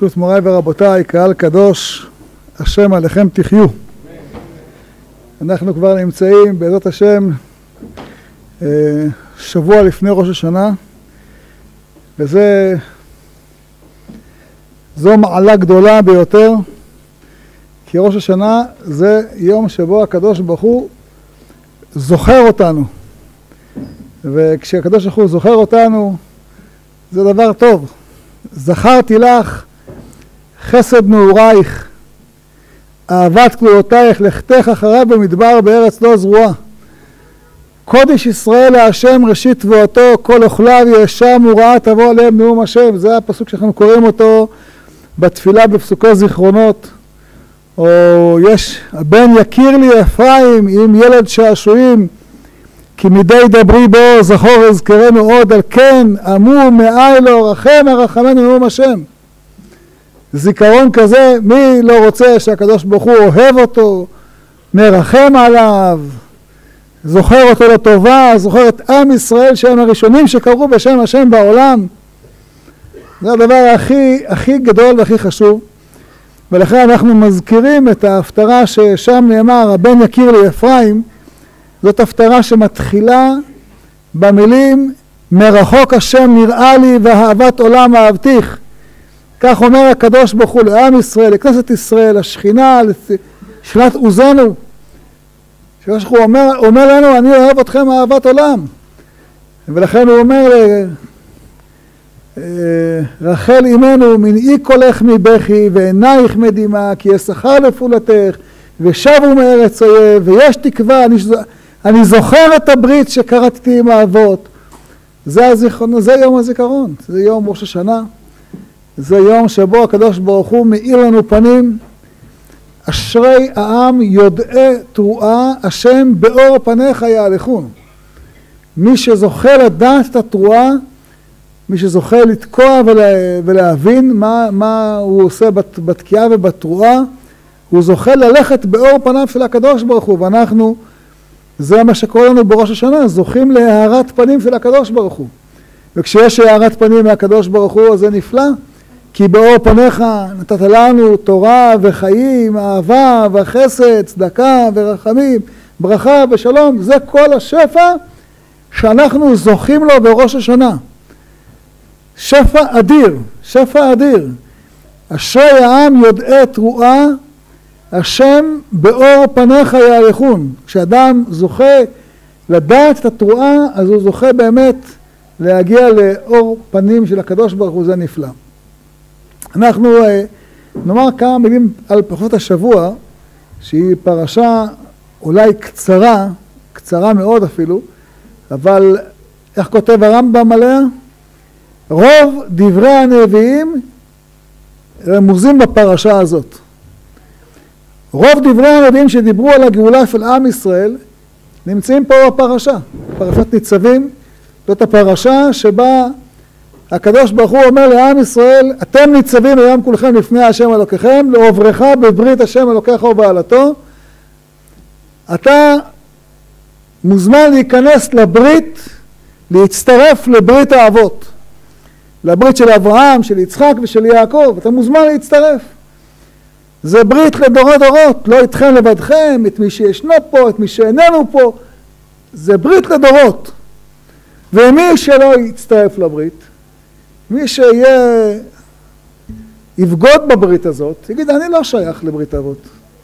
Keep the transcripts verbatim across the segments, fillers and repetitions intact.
ברשות מוריי ורבותיי, קהל קדוש, השם עליכם תחיו. אנחנו כבר נמצאים בעזרת השם שבוע לפני ראש השנה, וזה זו מעלה גדולה ביותר, כי ראש השנה זה יום שבו הקדוש ברוך הוא זוכר אותנו, וכשהקדוש ברוך הוא זוכר אותנו זה דבר טוב. זכרתי לך חסד נעורייך, אהבת כלולותייך, לכתך אחריו במדבר בארץ לא זרועה. קודש ישראל להשם ראשית תבואתו, כל אוכליו ישם ורעה תבוא עליהם נאום השם. זה הפסוק שאנחנו קוראים אותו בתפילה בפסוקי זיכרונות. או יש, הבן יכיר לי אפרים עם ילד שעשועים, כי מדי דברי בו זכור אזכרנו עוד, על כן עמו מאי לו רחם הרחמנו נאום השם. זיכרון כזה, מי לא רוצה שהקדוש ברוך הוא אוהב אותו, מרחם עליו, זוכר אותו לטובה, זוכר את עם ישראל שהם הראשונים שקראו בשם השם בעולם. זה הדבר הכי, הכי גדול והכי חשוב. ולכן אנחנו מזכירים את ההפטרה ששם נאמר, הבן יכיר לי אפרים. זאת הפטרה שמתחילה במילים, מרחוק השם נראה לי ואהבת עולם אהבתיך. כך אומר הקדוש ברוך הוא לעם ישראל, לכנסת ישראל, השכינה, לשכינת עוזנו. הקדוש ברוך הוא אומר, אומר לנו, אני אוהב אתכם אהבת עולם. ולכן הוא אומר, רחל אימנו, מנעי קולך מבכי ועינייך מדמעה, כי יששכר לפעולתך ושבו מארץ אויב, ויש תקווה, אני, אני זוכר את הברית שקראתי עם האבות. זה הזיכרון, זה יום הזיכרון, זה יום ראש השנה. זה יום שבו הקדוש ברוך הוא מאיר לנו פנים. אשרי העם יודעי תרועה, השם באור פניך יהלכון. מי שזוכה לדעת את התרועה, מי שזוכה לתקוע ולה, ולהבין מה, מה הוא עושה בת, בתקיעה ובתרועה, הוא זוכה ללכת באור פניו של הקדוש ברוך הוא. ואנחנו, זה מה שקורה לנו בראש השנה, זוכים להארת פנים של הקדוש ברוך הוא. וכשיש הארת פנים מהקדוש ברוך הוא, זה נפלא. כי באור פניך נתת לנו תורה וחיים, אהבה וחסד, צדקה ורחמים, ברכה ושלום. זה כל השפע שאנחנו זוכים לו בראש השנה. שפע אדיר, שפע אדיר. אשרי העם יודעי תרועה, השם באור פניך יהלכון. כשאדם זוכה לדעת את התרועה, אז הוא זוכה באמת להגיע לאור פנים של הקדוש ברוך הוא, זה נפלא. אנחנו נאמר כמה מילים על פרשת השבוע, שהיא פרשה אולי קצרה, קצרה מאוד אפילו, אבל איך כותב הרמב"ם עליה? רוב דברי הנביאים רמוזים בפרשה הזאת. רוב דברי הנביאים שדיברו על הגאולה של עם ישראל נמצאים פה בפרשה. פרשת ניצבים, זאת הפרשה שבה הקדוש ברוך הוא אומר לעם ישראל, אתם ניצבים היום כולכם לפני השם אלוקיכם, לעוברך בברית השם אלוקיך ובעלתו. אתה מוזמן להיכנס לברית, להצטרף לברית האבות. לברית של אברהם, של יצחק ושל יעקב, אתה מוזמן להצטרף. זה ברית לדורות דורות, לא איתכם לבדכם, את מי שישנו פה, את מי שאיננו פה. זה ברית לדורות. ומי שלא יצטרף לברית, מי שיהיה, יבגוד בברית הזאת, יגיד, אני לא שייך לברית האבות.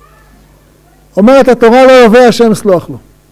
אומרת התורה, לא יובא השם סלוח לו.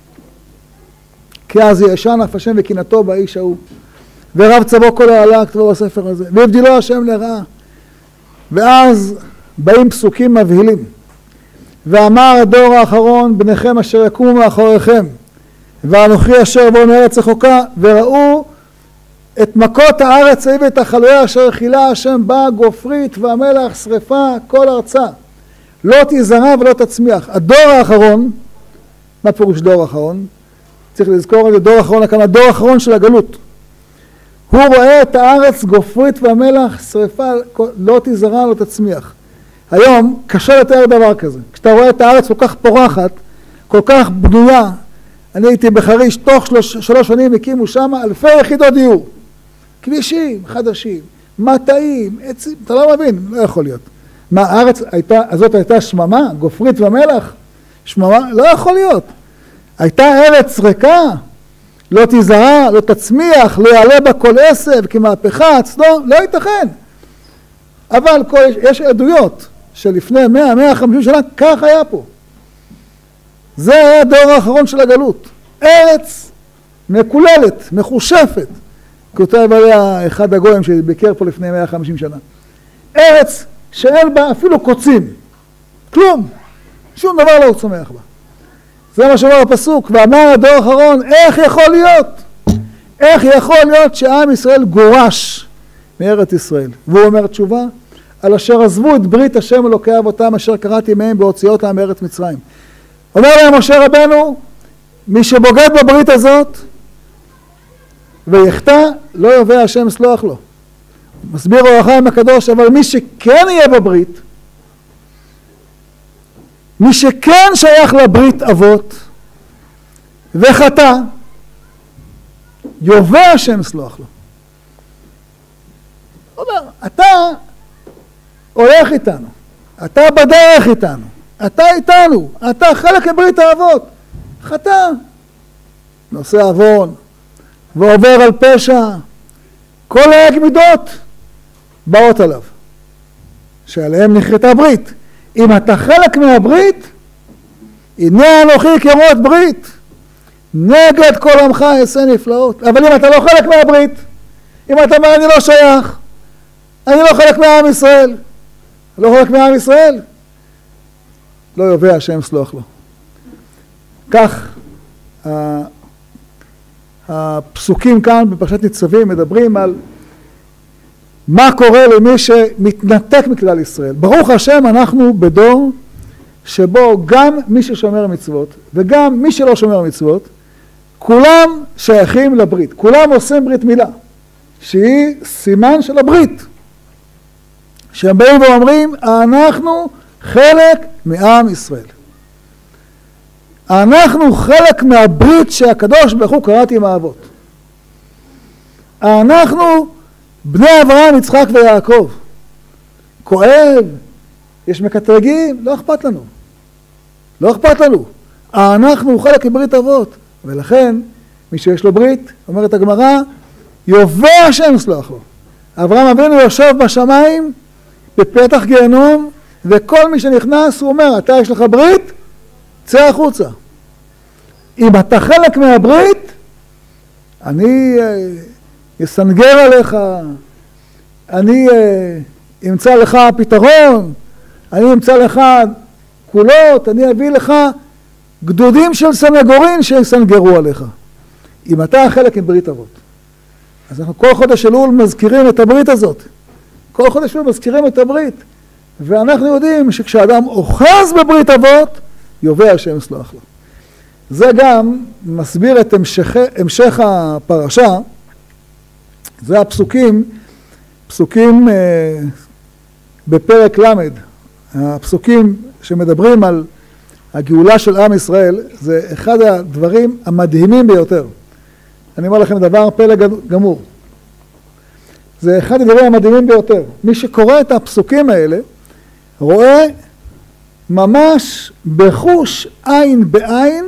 כי אז ישן אף השם וקנאתו באיש ההוא. ורב צבו כל העלה כתבו בספר הזה. והבדילו השם לרעה. ואז באים פסוקים מבהילים. ואמר הדור האחרון, בניכם אשר יקומו מאחוריכם. ואנוכי אשר בו מארץ רחוקה, וראו את מכות הארץ ההיא ואת החלויה אשר חילה השם בה גופרית והמלח שרפה כל ארצה. לא תזרע ולא תצמיח. הדור האחרון, מה פירוש דור האחרון? צריך לזכור את זה, דור האחרון, הכוונה דור האחרון של הגלות. הוא רואה את הארץ גופרית והמלח שרפה, לא תזרע לא תצמיח. היום קשה לתאר דבר כזה. כשאתה רואה את הארץ כל כך פורחת, כל כך בנויה, אני הייתי בחריש, תוך שלוש, שלוש שנים הקימו שם אלפי יחידות דיור. כבישים חדשים, מטעים, עצים, אתה לא מבין, לא יכול להיות. מה, הארץ הייתה, הזאת הייתה שממה, גופרית ומלח? שממה? לא יכול להיות. הייתה ארץ ריקה, לא תזרע, לא תצמיח, לא יעלה בה כל עשב, כמהפכה, לא, לא ייתכן. אבל כל, יש עדויות שלפני מאה, מאה וחמישים שנה, כך היה פה. זה היה הדור האחרון של הגלות. ארץ מקוללת, מחושפת. כותב עליה אחד הגויים שביקר פה לפני מאה וחמישים שנה. ארץ שאין בה אפילו קוצים. כלום. שום דבר לא צומח בה. זה מה שאומר הפסוק, ואמר הדור האחרון, איך יכול להיות? איך יכול להיות שעם ישראל גורש מארץ ישראל? והוא אומר תשובה, על אשר עזבו את ברית השם אלוקי אבותם, אשר קראתי מהם בהוציאותם מארץ מצרים. אומר להם משה רבנו, מי שבוגד בברית הזאת, ויחטא, לא יובע השם סלוח לו. מסביר אור החיים הקדוש, אבל מי שכן יהיה בברית, מי שכן שייך לברית אבות, וחטא, יובע השם סלוח לו. אומר, אתה הולך איתנו, אתה בדרך איתנו, אתה איתנו, אתה חלק מברית האבות. חטא, נושא עוון, ועובר על פשע, כל הגמידות באות עליו, שעליהם נכרתה ברית. אם אתה חלק מהברית, הנה אנוכי כרות ברית, נגד כל עמך אעשה נפלאות. אבל אם אתה לא חלק מהברית, אם אתה אומר אני לא שייך, אני לא חלק מעם ישראל, לא חלק מעם ישראל, לא יובע השם סלוח לו. כך הפסוקים כאן בפרשת ניצבים מדברים על מה קורה למי שמתנתק מכלל ישראל. ברוך השם, אנחנו בדור שבו גם מי ששומר מצוות וגם מי שלא שומר מצוות, כולם שייכים לברית, כולם עושים ברית מילה, שהיא סימן של הברית. שהם באים ואומרים, אנחנו חלק מעם ישראל. אנחנו חלק מהברית שהקדוש ברוך הוא קראת עם האבות. אנחנו בני אברהם, יצחק ויעקב. כואב, יש מקטרגים, לא אכפת לנו. לא אכפת לנו. אנחנו חלק מברית אבות. ולכן, מי שיש לו ברית, אומרת הגמרא, יובע השם סלוח לו. אברהם אבינו יושב בשמיים, בפתח גיהנום, וכל מי שנכנס הוא אומר, אתה יש לך ברית, צא החוצה. אם אתה חלק מהברית, אני אסנגר עליך, אני אמצא לך פתרון, אני אמצא לך קולות, אני אביא לך גדודים של סנגורין שיסנגרו עליך. אם אתה חלק מברית אבות. אז אנחנו כל חודש אלול מזכירים את הברית הזאת. כל חודש אלול מזכירים את הברית. ואנחנו יודעים שכשאדם אוחז בברית אבות, יובע השם סלוח לו. זה גם מסביר את המשך, המשך הפרשה. זה הפסוקים, פסוקים אה, בפרק למד. הפסוקים שמדברים על הגאולה של עם ישראל, זה אחד הדברים המדהימים ביותר. אני אומר לכם דבר פלא גמור. זה אחד הדברים המדהימים ביותר. מי שקורא את הפסוקים האלה, רואה ממש בחוש עין בעין,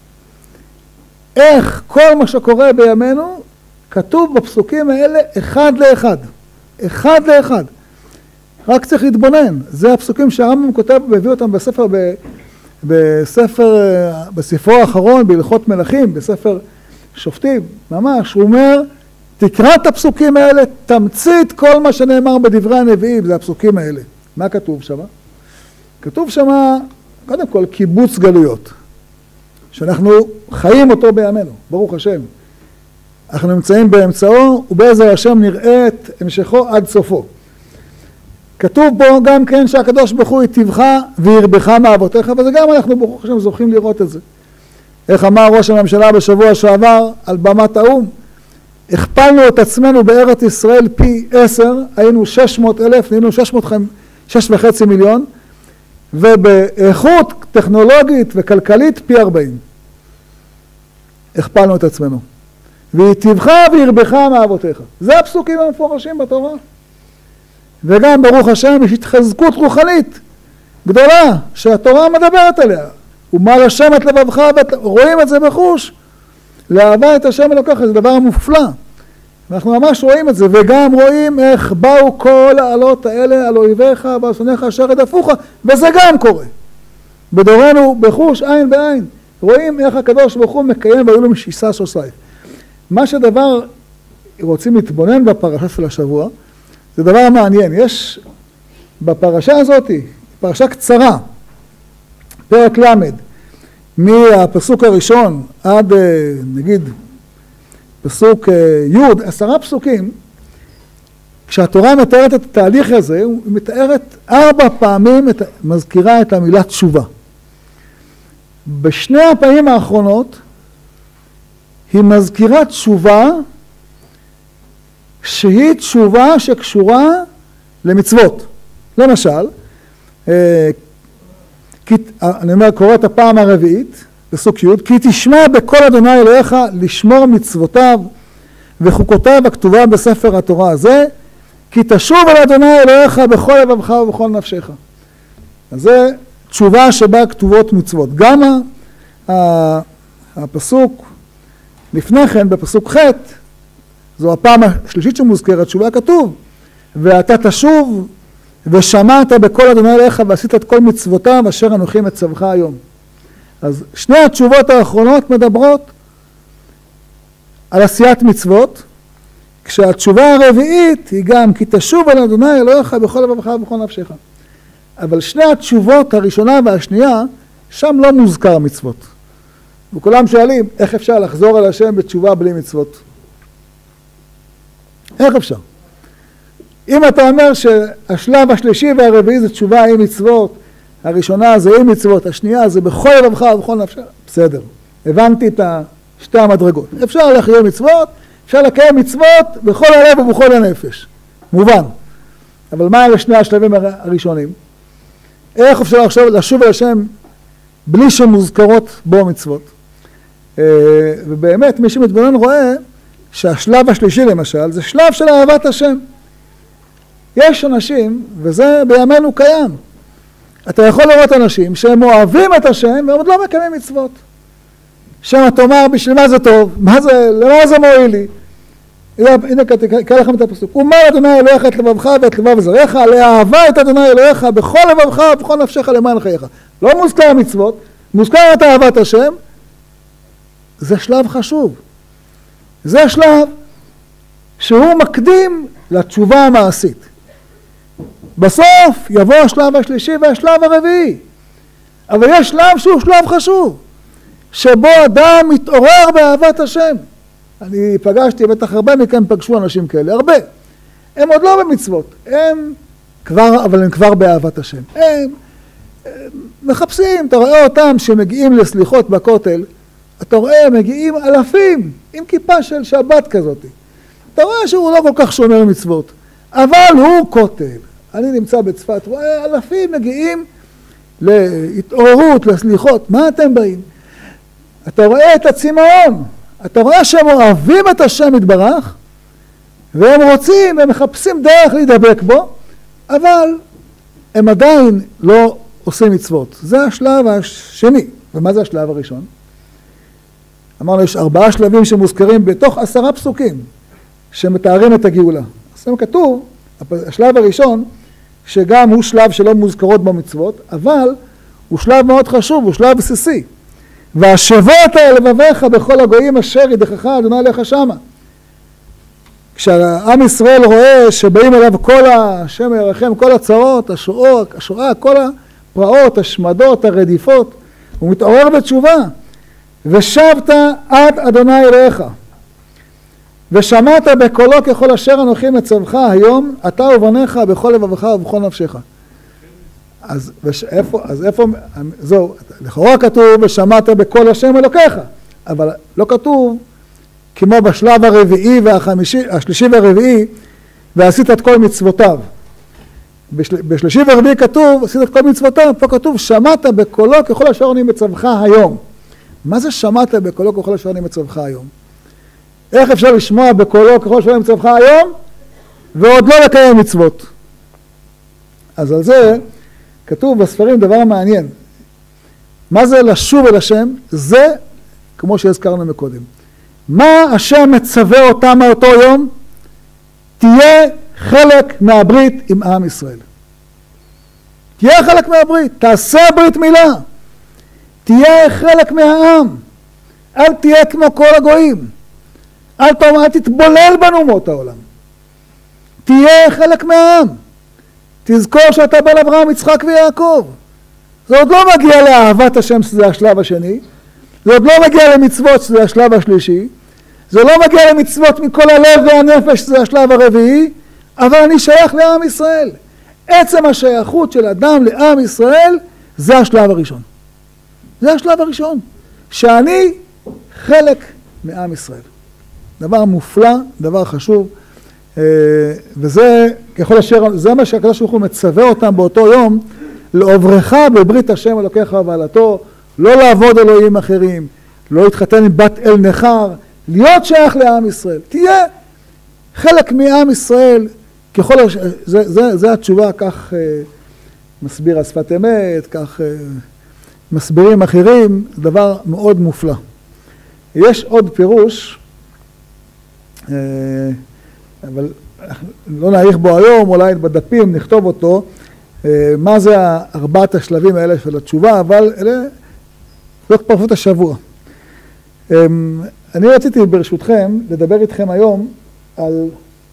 איך כל מה שקורה בימינו, כתוב בפסוקים האלה אחד לאחד. אחד לאחד. רק צריך להתבונן. זה הפסוקים שהרמב"ם כותב והביא אותם בספר, ב, בספר, בספרו האחרון, בהלכות מלכים, בספר שופטים. ממש, הוא אומר, תקרא את הפסוקים האלה, תמצית כל מה שנאמר בדברי הנביאים, זה הפסוקים האלה. מה כתוב שם? כתוב שם, קודם כל, קיבוץ גלויות. שאנחנו חיים אותו בימינו, ברוך השם. אנחנו נמצאים באמצעו, ובעזר השם נראה את המשכו עד סופו. כתוב פה גם כן שהקדוש ברוך הוא יטיבך וירבך מאבותיך, וזה גם אנחנו ברוך השם זוכים לראות את זה. איך אמר ראש הממשלה בשבוע שעבר על במת האו"ם, הכפלנו את עצמנו בארץ ישראל פי עשר, היינו שש מאות אלף, היינו שש וחצי מיליון, ובאיכות טכנולוגית וכלכלית פי ארבעים. הכפלנו את עצמנו. ויטיבך וירבך מאבותיך. זה הפסוקים המפורשים בתורה. וגם ברוך השם יש התחזקות רוחנית גדולה שהתורה מדברת עליה. ומל השם את לבבך, רואים את זה בחוש. לאהבה את השם אלוקיך, זה דבר מופלא. אנחנו ממש רואים את זה, וגם רואים איך באו כל העלות האלה על אויביך ועל שונאיך אשר רדפוך, וזה גם קורה. בדורנו בחוש עין בעין. רואים איך הקדוש ברוך הוא מקיים והיו לו משיסה שוסייף. מה שדבר רוצים להתבונן בפרשה של השבוע, זה דבר מעניין. יש בפרשה הזאת, פרשה קצרה, פרק למד, מהפסוק הראשון עד נגיד פסוק י', עשרה פסוקים, כשהתורה מתארת את התהליך הזה, היא מתארת ארבע פעמים, את, מזכירה את המילה תשובה. בשני הפעמים האחרונות, היא מזכירה תשובה, שהיא תשובה שקשורה למצוות. למשל, אני אומר, קורא את הפעם הרביעית, פסוק י', כי תשמע בקול אדוני אלוהיך לשמור מצוותיו וחוקותיו הכתובה בספר התורה הזה, כי תשוב על אדוני אלוהיך בכל לבבך ובכל נפשך. אז זה תשובה שבה כתובות מצוות. גם הפסוק לפני כן, בפסוק ח', זו הפעם השלישית שמוזכרת, תשובה כתוב, ואתה תשוב ושמעת בקול אדוני אלוהיך ועשית את כל מצוותיו אשר אנוכי מצווך היום. אז שני התשובות האחרונות מדברות על עשיית מצוות, כשהתשובה הרביעית היא גם כי תשוב על אדוני אלוהיך בכל לבבך ובכל נפשך. אבל שני התשובות הראשונה והשנייה, שם לא מוזכר מצוות. וכולם שואלים, איך אפשר לחזור על השם בתשובה בלי מצוות? איך אפשר? אם אתה אומר שהשלב השלישי והרביעי זה תשובה עם מצוות, הראשונה זה עם מצוות, השנייה זה בכל לבבך ובכל נפשך, בסדר. הבנתי את שתי המדרגות. אפשר לקיים מצוות, אפשר לקיים מצוות בכל הלב ובכל הנפש. מובן. אבל מה אלה שני השלבים הראשונים? איך אפשר עכשיו לשוב על השם בלי שמוזכרות בו מצוות? ובאמת מי שמתבונן רואה שהשלב השלישי למשל זה שלב של אהבת השם. יש אנשים, וזה בימינו קיים, אתה יכול לראות אנשים שהם אוהבים את השם והם עוד לא מקיימים מצוות. שם תאמר בשביל מה זה טוב, מה זה, למה זה מועיל לי? הנה קרא לכם את הפסוק, ומל אדוני אלוהיך את לבבך ואת לבב זרעך, לאהבה את אדוני אלוהיך בכל לבבך ובכל נפשך למען חייך. לא מוזכר מצוות, מוזכר את אהבת השם, זה שלב חשוב. זה שלב שהוא מקדים לתשובה המעשית. בסוף יבוא השלב השלישי והשלב הרביעי. אבל יש שלב שהוא שלב חשוב, שבו אדם מתעורר באהבת השם. אני פגשתי, בטח הרבה מכם פגשו אנשים כאלה, הרבה. הם עוד לא במצוות, הם כבר, אבל הם כבר באהבת השם. הם, הם מחפשים, אתה רואה אותם שמגיעים לסליחות בכותל, אתה רואה, מגיעים אלפים עם כיפה של שבת כזאת. אתה רואה שהוא לא כל כך שומר מצוות, אבל הוא כותל. אני נמצא בצפת, רואה אלפים מגיעים להתעוררות, לסליחות. מה אתם באים? אתה רואה את הצמאון, אתה רואה שהם אוהבים את השם יתברך, והם רוצים, הם מחפשים דרך להידבק בו, אבל הם עדיין לא עושים מצוות. זה השלב השני. ומה זה השלב הראשון? אמרנו, יש ארבעה שלבים שמוזכרים בתוך עשרה פסוקים, שמתארים את הגאולה. אז זה כתוב, השלב הראשון, שגם הוא שלב שלא מוזכרות במצוות, אבל הוא שלב מאוד חשוב, הוא שלב בסיסי. והשבות אל לבביך בכל הגויים אשר ידחך אדוני אליך שמה. כשהעם ישראל רואה שבאים אליו כל השם ירחם, כל הצרות, השואה, השואה, כל הפרעות, השמדות, הרדיפות, הוא מתעורר בתשובה. ושבת עד אדוני אלוהיך, ושמעת בקולו ככל אשר אנוכי מצווך היום, אתה ובניך בכל לבבך ובכל נפשך. אז איפה, אז איפה, זהו, לכאורה כתוב ושמעת בקול השם אלוקיך, אבל לא כתוב כמו בשלב הרביעי והחמישי, השלישי והרביעי, ועשית את כל מצוותיו. בשל, בשלישי והרביעי כתוב, עשית את כל מצוותיו, פה כתוב שמעת בקולו ככל אשר אני מצווך היום. מה זה שמעת בקולו ככל אשר אני מצווך היום? איך אפשר לשמוע בקולו ככל אשר אני מצווך היום, ועוד לא לקיים מצוות? אז על זה כתוב בספרים דבר מעניין. מה זה לשוב אל השם? זה כמו שהזכרנו מקודם. מה השם מצווה אותם מאותו יום? תהיה חלק מהברית עם עם ישראל. תהיה חלק מהברית, תעשה ברית מילה. תהיה חלק מהעם. אל תהיה כמו כל הגויים. אל תאמר, אל תתבולל בנו מאותו העולם. תהיה חלק מהעם. תזכור שאתה בן אברהם, יצחק ויעקב. זה עוד לא מגיע לאהבת השם, שזה השלב השני. זה עוד לא מגיע למצוות, שזה השלב השלישי. זה לא מגיע למצוות מכל הלב והנפש, שזה השלב הרביעי. אבל אני שייך לעם ישראל. עצם השייכות של אדם לעם ישראל, זה השלב הראשון. זה השלב הראשון. שאני חלק מעם ישראל. דבר מופלא, דבר חשוב. וזה ככל אשר, זה מה שהקדוש ברוך הוא מצווה אותם באותו יום, לעוברך בברית השם אלוקיך ובעלתו, לא לעבוד אלוהים אחרים, לא להתחתן עם בת אל נכר, להיות שייך לעם ישראל. תהיה חלק מעם ישראל, ככל הש... זה, זה, זה התשובה, כך אה, מסביר השפת אמת, כך אה, מסבירים אחרים, דבר מאוד מופלא. יש עוד פירוש, אה, אבל לא נעריך בו היום, אולי בדפים נכתוב אותו, מה זה ארבעת השלבים האלה של התשובה, אבל אלה לא פרפות השבוע. אני רציתי ברשותכם לדבר איתכם היום על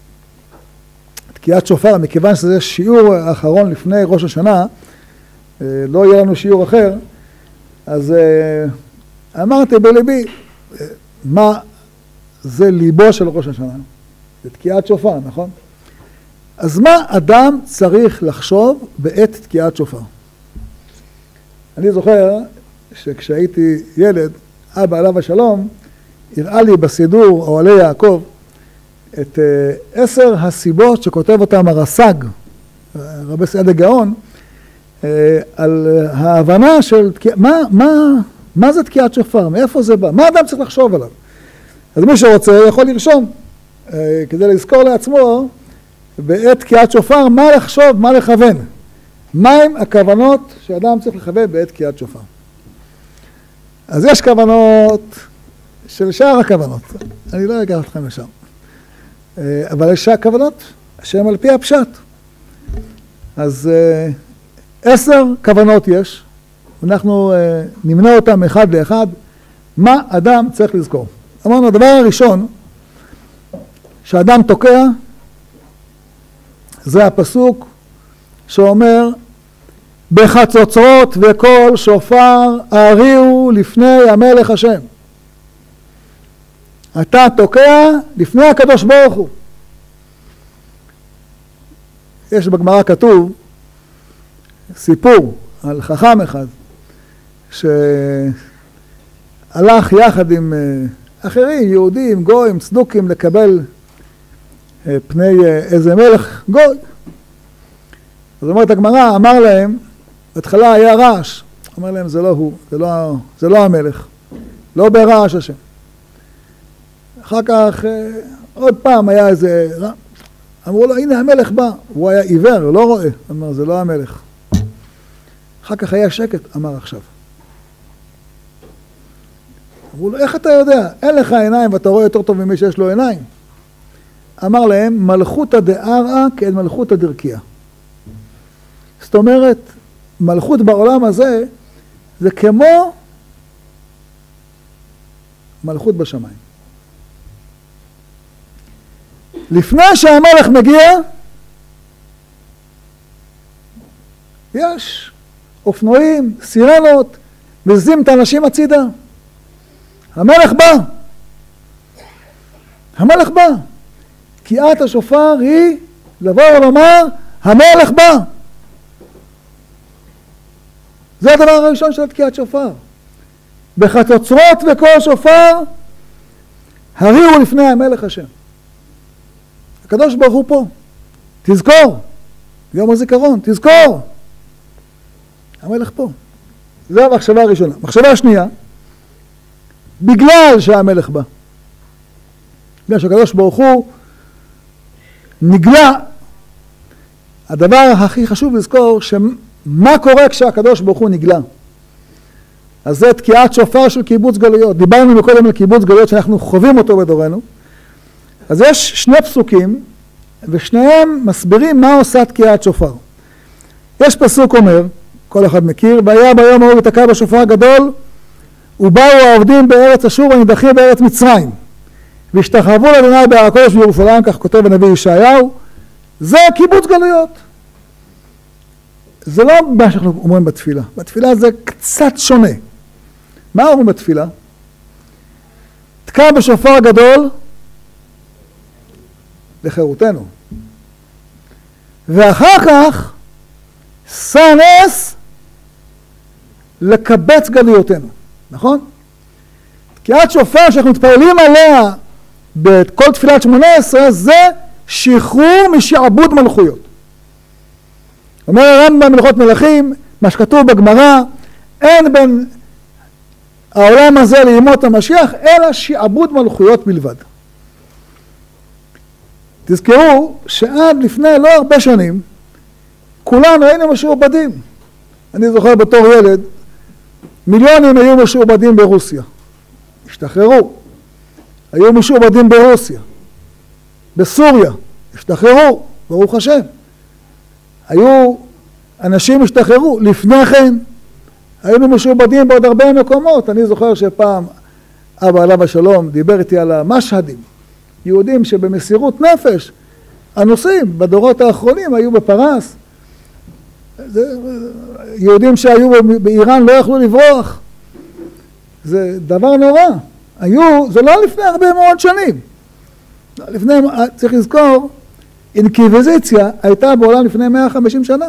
תקיעת שופר, מכיוון שזה שיעור האחרון לפני ראש השנה, לא יהיה לנו שיעור אחר, אז אמרתי בלבי, מה זה ליבו של ראש השנה? זה תקיעת שופר, נכון? אז מה אדם צריך לחשוב בעת תקיעת שופר? אני זוכר שכשהייתי ילד, אבא עליו השלום, הראה לי בסידור אוהלי יעקב את עשר הסיבות שכותב אותם הרס"ג, רבי סעדיה גאון, על ההבנה של מה, מה, מה זה תקיעת שופר, מאיפה זה בא, מה אדם צריך לחשוב עליו. אז מי שרוצה יכול לרשום, כדי לזכור לעצמו, בעת תקיעת שופר, מה לחשוב, מה לכוון. מהם הכוונות שאדם צריך לכוון בעת תקיעת שופר. אז יש כוונות של שאר הכוונות. אני לא אגע אתכם לשם. אבל יש שאר כוונות שהן על פי הפשט. אז עשר כוונות יש. אנחנו נמנה אותם אחד לאחד. מה אדם צריך לזכור? אמרנו, הדבר הראשון שאדם תוקע, זה הפסוק שאומר, בחצוצרות וקול שופר הריעו לפני המלך השם. אתה תוקע לפני הקדוש ברוך הוא. יש בגמרא כתוב סיפור על חכם אחד שהלך יחד עם אחרים, יהודים, גויים, צדוקים, לקבל פני איזה מלך גוי. אז אומרת הגמרא, אמר להם, בהתחלה היה רעש, אמר להם זה לא הוא, זה לא, זה לא המלך, לא ברעש השם. אחר כך עוד פעם היה איזה, אמרו לו הנה המלך בא, הוא היה עיוור, לא רואה, אמר זה לא המלך. אחר כך היה שקט, אמר עכשיו. אמרו לו איך אתה יודע, אין לך עיניים ואתה רואה יותר טוב ממי שיש לו עיניים. אמר להם, מלכותא דארעא כאל מלכותא דרקיע. זאת אומרת, מלכות בעולם הזה, זה כמו מלכות בשמיים. לפני שהמלך מגיע, יש אופנועים, סירנות, מזיזים את האנשים הצידה. המלך בא. המלך בא. תקיעת השופר היא לבוא ולומר, המלך בא. זה הדבר הראשון של תקיעת שופר. בחצוצרות וקול שופר, הריעו לפני המלך השם. הקדוש ברוך הוא פה. תזכור. יום הזיכרון, תזכור. המלך פה. זו המחשבה הראשונה. מחשבה השנייה, בגלל שהמלך בא. בגלל שהקדוש ברוך הוא נגלה הדבר הכי חשוב לזכור, שמה קורה כשהקדוש ברוך הוא נגלה. אז זה תקיעת שופר של קיבוץ גלויות. דיברנו מקודם על קיבוץ גלויות שאנחנו חווים אותו בדורנו. אז יש שני פסוקים, ושניהם מסבירים מה עושה תקיעת שופר. יש פסוק אומר, כל אחד מכיר, והיה ביום ההוא ותקע בשופר הגדול, ובאו העובדים בארץ אשור הנידחים בארץ מצרים, והשתחוו לאדוני בהר הקודש בירושלים, כך כותב הנביא ישעיהו. זה קיבוץ גלויות. זה לא מה שאנחנו אומרים בתפילה. בתפילה זה קצת שונה. מה אומרים בתפילה? תקע בשופר הגדול לחירותנו. ואחר כך שא נס לקבץ גלויותינו. נכון? תקיעת שופר שאנחנו מתפללים עליה בכל תפילת שמונה עשרה זה שחרור משעבוד מלכויות. אומר הרמב"ם בהלכות מלכים, מה שכתוב בגמרא, אין בין העולם הזה לימות המשיח, אלא שעבוד מלכויות בלבד. תזכרו שעד לפני לא הרבה שנים, כולנו היינו משועבדים. אני זוכר בתור ילד, מיליונים היו משועבדים ברוסיה. השתחררו. היו משועבדים ברוסיה. בסוריה. השתחררו. ברוך השם. היו אנשים השתחררו. לפני כן היינו משועבדים בעוד הרבה מקומות. אני זוכר שפעם אבא עליו השלום דיבר איתי על המשהדים. יהודים שבמסירות נפש, הנוסעים בדורות האחרונים היו בפרס. זה, יהודים שהיו באיראן לא יכלו לברוח. זה דבר נורא. היו, זה לא לפני הרבה מאוד שנים. לפני, צריך לזכור, אינקוויזיציה הייתה בעולם לפני מאה וחמישים שנה.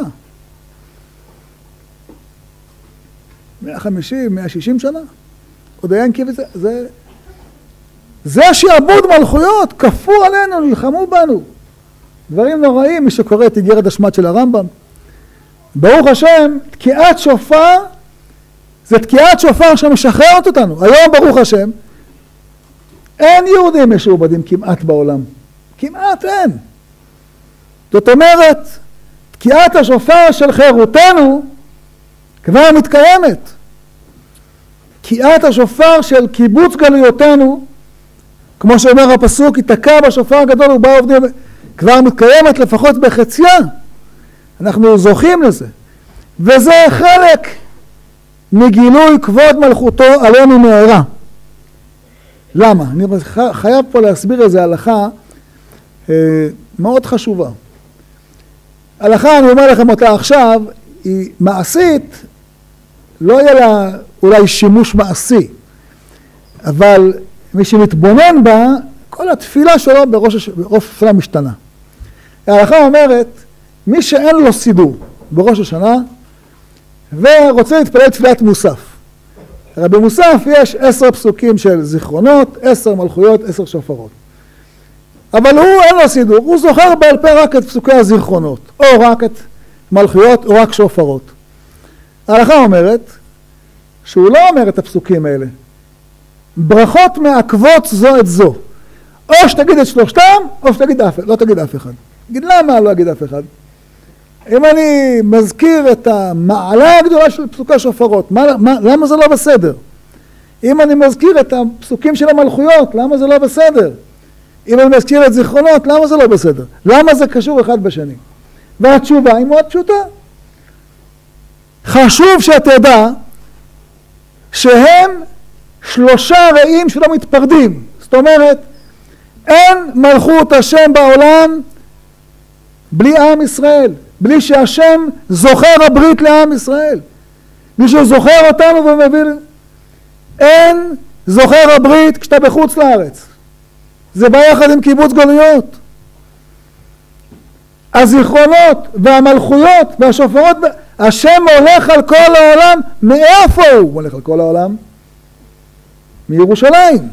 מאה וחמישים, מאה ושישים שנה. עוד היה אינקוויזיציה. זה, זה שעבוד מלכויות, כפו עלינו, נלחמו בנו. דברים נוראים, מי שקורא את איגרת השמד של הרמב"ם. ברוך השם, תקיעת שופר, זה תקיעת שופר שמשחררת אותנו. היום ברוך השם, אין יהודים משועבדים כמעט בעולם. כמעט אין. זאת אומרת, תקיעת השופר של חירותנו כבר מתקיימת. תקיעת השופר של קיבוץ גלויותינו, כמו שאומר הפסוק, ייתקע בשופר הגדול ובאו עובדים, כבר מתקיימת לפחות בחציה. אנחנו זוכים לזה. וזה חלק מגילוי כבוד מלכותו עלינו מהרה. למה? אני חייב פה להסביר איזה הלכה אה, מאוד חשובה. הלכה, אני אומר לכם אותה עכשיו, היא מעשית, לא יהיה לה אולי שימוש מעשי, אבל מי שמתבונן בה, כל התפילה שלו בראש התפילה משתנה. ההלכה אומרת, מי שאין לו סידור בראש השנה, ורוצה להתפלל תפילת מוסף. הרי במוסף יש עשר פסוקים של זיכרונות, עשר מלכויות, עשר שופרות. אבל הוא אין לו סידור, הוא זוכר בעל פה רק את פסוקי הזיכרונות, או רק את מלכויות, או רק שופרות. ההלכה אומרת, שהוא לא אומר את הפסוקים האלה. ברכות מעכבות זו את זו. או שתגיד את שלושתם, או שתגיד אף, לא תגיד אף אחד. תגיד למה לא אגיד אף אחד? אם אני מזכיר את המעלה הגדולה של פסוקי שופרות, מה, מה, למה זה לא בסדר? אם אני מזכיר את הפסוקים של המלכויות, למה זה לא בסדר? אם אני מזכיר את זיכרונות, למה זה לא בסדר? למה זה קשור אחד בשני? והתשובה היא מאוד פשוטה. חשוב שתדע שהם שלושה רעים שלא מתפרדים. זאת אומרת, אין מלכות השם בעולם בלי עם ישראל. בלי שהשם זוכר הברית לעם ישראל. בלי שהוא זוכר אותנו ומביא... אין זוכר הברית כשאתה בחוץ לארץ. זה בא יחד עם קיבוץ גלויות. הזיכרונות והמלכויות והשופרות, השם הולך על כל העולם. מאיפה הוא הולך על כל העולם? מירושלים.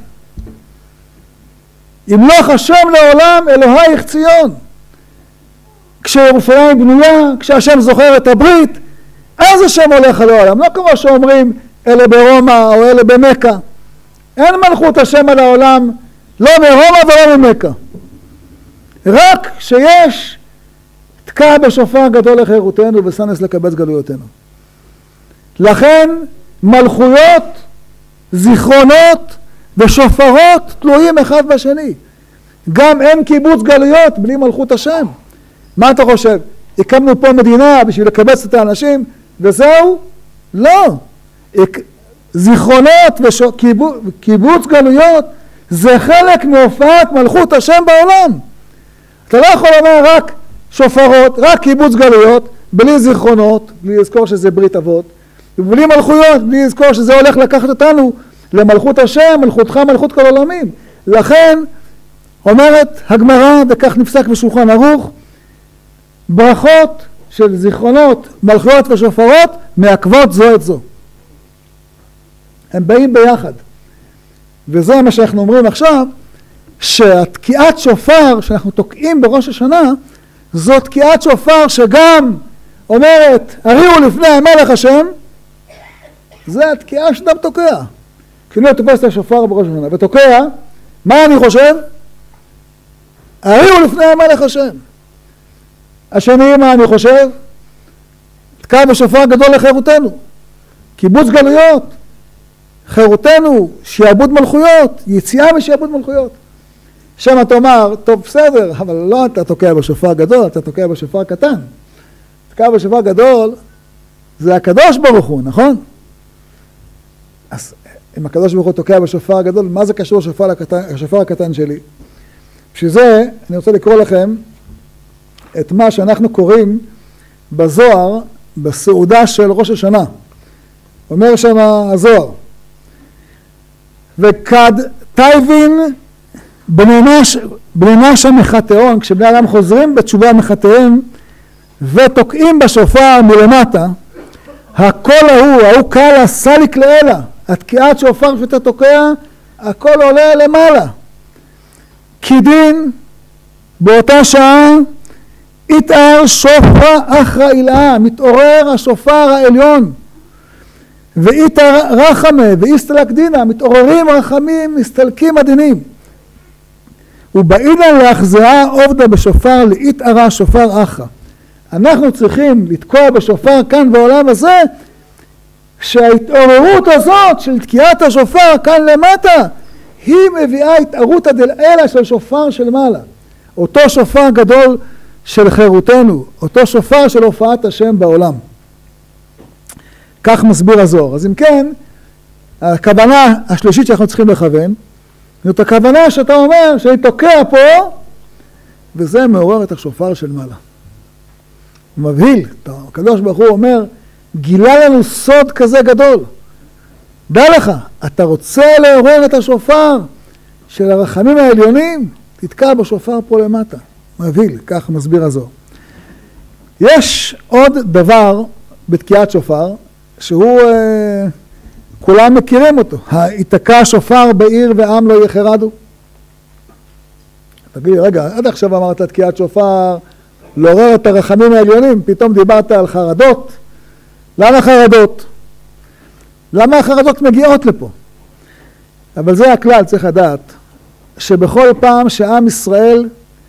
ימלוך השם לעולם אלוהיך ציון. כשירושלים בנויה, כשהשם זוכר את הברית, אז השם הולך על העולם. לא כמו שאומרים אלה ברומא או אלה במכה. אין מלכות השם על העולם, לא מרומא ולא ממכה. רק שיש תקע בשופר גדול לחירותנו וסנס לקבץ גלויותינו. לכן מלכויות, זיכרונות ושופרות תלויים אחד בשני. גם אין קיבוץ גלויות בלי מלכות השם. מה אתה חושב? הקמנו פה מדינה בשביל לקבץ את האנשים וזהו? לא. זיכרונות וקיבוץ גלויות זה חלק מהופעת מלכות השם בעולם. אתה לא יכול לומר רק שופרות, רק קיבוץ גלויות, בלי זיכרונות, בלי לזכור שזה ברית אבות, ובלי מלכויות, בלי לזכור שזה הולך לקחת אותנו למלכות השם, מלכותך מלכות כל עולמים. לכן אומרת הגמרא, וכך נפסק בשולחן ערוך, ברכות של זיכרונות, מלכויות ושופרות מעכבות זו את זו. הם באים ביחד. וזה מה שאנחנו אומרים עכשיו, שהתקיעת שופר שאנחנו תוקעים בראש השנה, זו תקיעת שופר שגם אומרת, הריעו לפני המלך השם, זה התקיעה שאדם תוקע. כי לא תופס את השופר בראש השנה, ותוקע, מה אני חושב? הריעו לפני המלך השם. השני, מה אני חושב? תקע בשופר גדול לחירותנו. קיבוץ גלויות, חירותנו, שיעבוד מלכויות, יציאה ושיעבוד מלכויות. שם אתה אומר, טוב בסדר, אבל לא אתה תוקע בשופר גדול, אתה תוקע בשופר קטן. תוקע בשופר גדול, זה הקדוש ברוך הוא, נכון? אז אם הקדוש ברוך הוא תוקע בשופר הגדול, מה זה קשור לשופר הקטן, השופר הקטן שלי? בשביל זה אני רוצה לקרוא לכם את מה שאנחנו קוראים בזוהר, בסעודה של ראש השנה. אומר שם הזוהר, וכד טייבין בני נש המחתאון, כשבני אדם חוזרים בתשובה מחתאיהם ותוקעים בשופר מלמטה, הכל ההוא, ההוא קלה סליק לאלה, התקיעת שופר שאתה תוקע, הכל עולה למעלה. כי דין באותה שעה התער שופר אחרא אילאה, מתעורר השופר העליון, ואיתר רחמה ואיסתלק דינה, מתעוררים רחמים, מסתלקים הדינים. ובאינן להחזרה עובדה בשופר להתערה שופר אחרא. אנחנו צריכים לתקוע בשופר כאן בעולם הזה, שההתעוררות הזאת של תקיעת השופר כאן למטה, היא מביאה התערותא דלעילא של שופר של מעלה. אותו שופר גדול של חירותנו, אותו שופר של הופעת השם בעולם. כך מסביר הזוהר. אז אם כן, הכוונה השלישית שאנחנו צריכים לכוון, זאת הכוונה שאתה אומר שאני תוקע פה, וזה מעורר את השופר של מעלה. הוא מבהיל, הקדוש ברוך הוא אומר, גילה לנו סוד כזה גדול. דע לך, אתה רוצה לעורר את השופר של הרחמים העליונים, תתקע בשופר פה למטה. מבהיל, כך מסביר הזוהר. יש עוד דבר בתקיעת שופר, שהוא, אה, כולם מכירים אותו. היתקע שופר בעיר ועם לא יחרדו. תגיד, רגע, עד עכשיו אמרת תקיעת שופר, לעורר את הרחמים העליונים, פתאום דיברת על חרדות. למה חרדות? למה החרדות מגיעות לפה? אבל זה הכלל, צריך לדעת, שבכל פעם שעם ישראל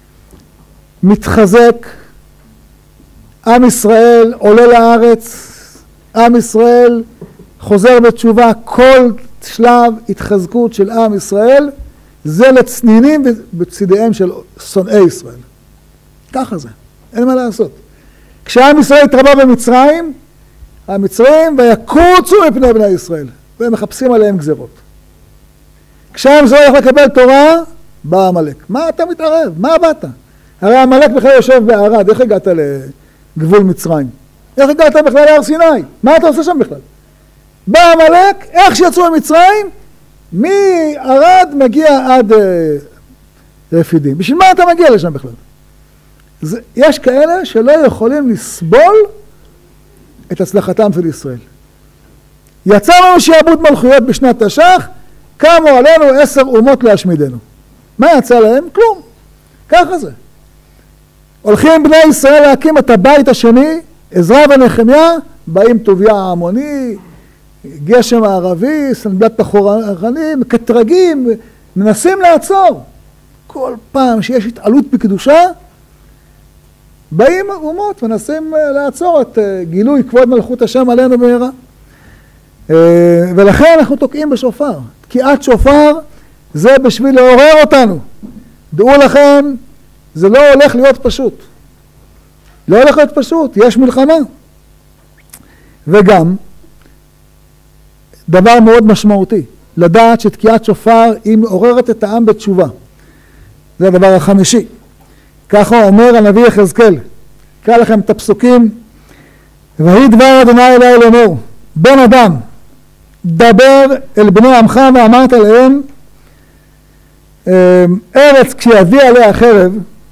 מתחזק, עם ישראל עולה לארץ, עם ישראל חוזר בתשובה, כל שלב התחזקות של עם ישראל, זה לצנינים בצדיהם של שונאי ישראל. ככה זה, אין מה לעשות. כשעם ישראל התרבה במצרים, המצרים ויקוצו מפני בני ישראל, והם מחפשים עליהם גזרות. כשעם ישראל הולך לקבל תורה, בא עמלק. מה אתה מתערב? מה באת? הרי עמלק בכלל יושב בערד, איך הגעת לגבול מצרים? איך הגעת בכלל להר סיני? מה אתה עושה שם בכלל? בא עמלק, איך שיצאו ממצרים, מערד מגיע עד uh, רפידים. בשביל מה אתה מגיע לשם בכלל? זה, יש כאלה שלא יכולים לסבול את הצלחתם של ישראל. יצא לנו שיעבוד מלכויות בשנת תש"ח, קמו עלינו עשר אומות להשמידנו. מה יצא להם? כלום. ככה זה. הולכים בני ישראל להקים את הבית השני, עזרא ונחמיה, באים טוביה העמוני, גשם הערבי, סנבלת החורנים, קטרגים, מנסים לעצור. כל פעם שיש התעלות בקדושה, באים אומות מנסים לעצור את גילוי כבוד מלכות השם עלינו מהרה. ולכן אנחנו תוקעים בשופר. תקיעת שופר זה בשביל לעורר אותנו. דעו לכם, זה לא הולך להיות פשוט. לא הולך להיות פשוט, יש מלחמה. וגם, דבר מאוד משמעותי, לדעת שתקיעת שופר היא מעוררת את העם בתשובה. זה הדבר החמישי. ככה אומר הנביא יחזקאל. אקרא לכם את הפסוקים. ויהי דבר אדוני אלי לאמור, בן אדם, דבר אל בני עמך ואמרת להם, ארץ כשיביא עליה חרב,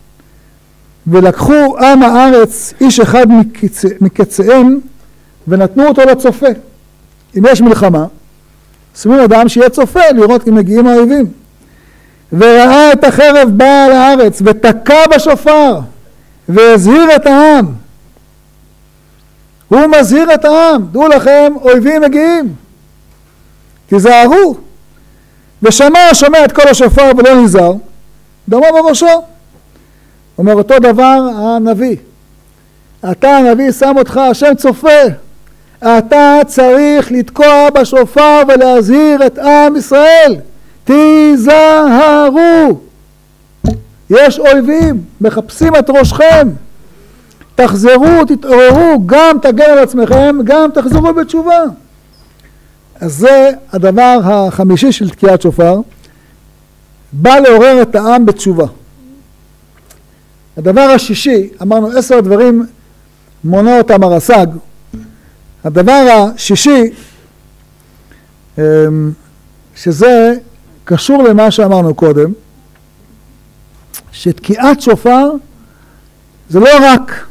ולקחו עם הארץ איש אחד מקצ... מקצאיהם, ונתנו אותו לצופה. אם יש מלחמה, שמים אדם שיהיה צופה לראות אם מגיעים האויבים. וראה את החרב באה לארץ, ותקע בשופר, והזהיר את העם. הוא מזהיר את העם, דעו לכם, אויבים מגיעים. תיזהרו. ושמע שומע את כל השופר ולא נזהר, דמו בראשו. אומר אותו דבר הנביא. אתה הנביא שם אותך, השם צופה. אתה צריך לתקוע בשופר ולהזהיר את עם ישראל. תיזהרו. יש אויבים, מחפשים את ראשכם. תחזרו, תתעוררו, גם תגן על עצמכם, גם תחזרו בתשובה. אז זה הדבר החמישי של תקיעת שופר, בא לעורר את העם בתשובה. הדבר השישי, אמרנו עשר דברים מונה אותם הרס"ג, הדבר השישי, שזה קשור למה שאמרנו קודם, שתקיעת שופר זה לא רק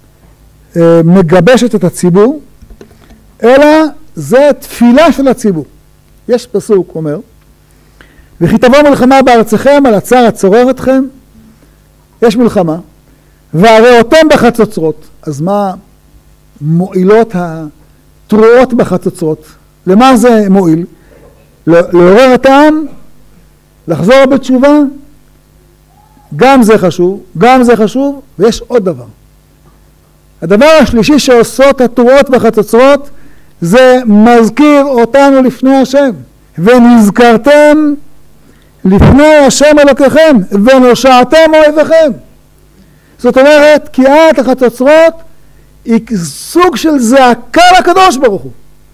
מגבשת את הציבור, אלא זה תפילה של הציבור. יש פסוק אומר, וכי תבוא מלחמה בארצכם על הצר הצורר אתכם, יש מלחמה, והראותם בחצוצרות. אז מה מועילות התרועות בחצוצרות? למה זה מועיל? לעורר את העם, לחזור בתשובה, גם זה חשוב, גם זה חשוב, ויש עוד דבר. הדבר השלישי שעושות התרועות בחצוצרות, זה מזכיר אותנו לפני השם. ונזכרתם לפני השם אלוקיכם, ונושעתם אויביכם. זאת אומרת, תקיעת החצוצרות היא סוג של זעקה לקדוש ברוך הוא.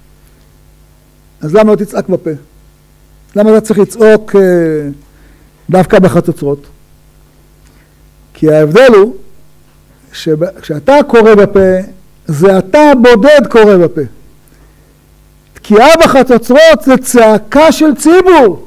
אז למה לא תצעק בפה? למה אתה צריך לצעוק אה, דווקא בחצוצרות? כי ההבדל הוא שכשאתה קורא בפה, זה אתה בודד קורא בפה. תקיעה בחצוצרות זה צעקה של ציבור.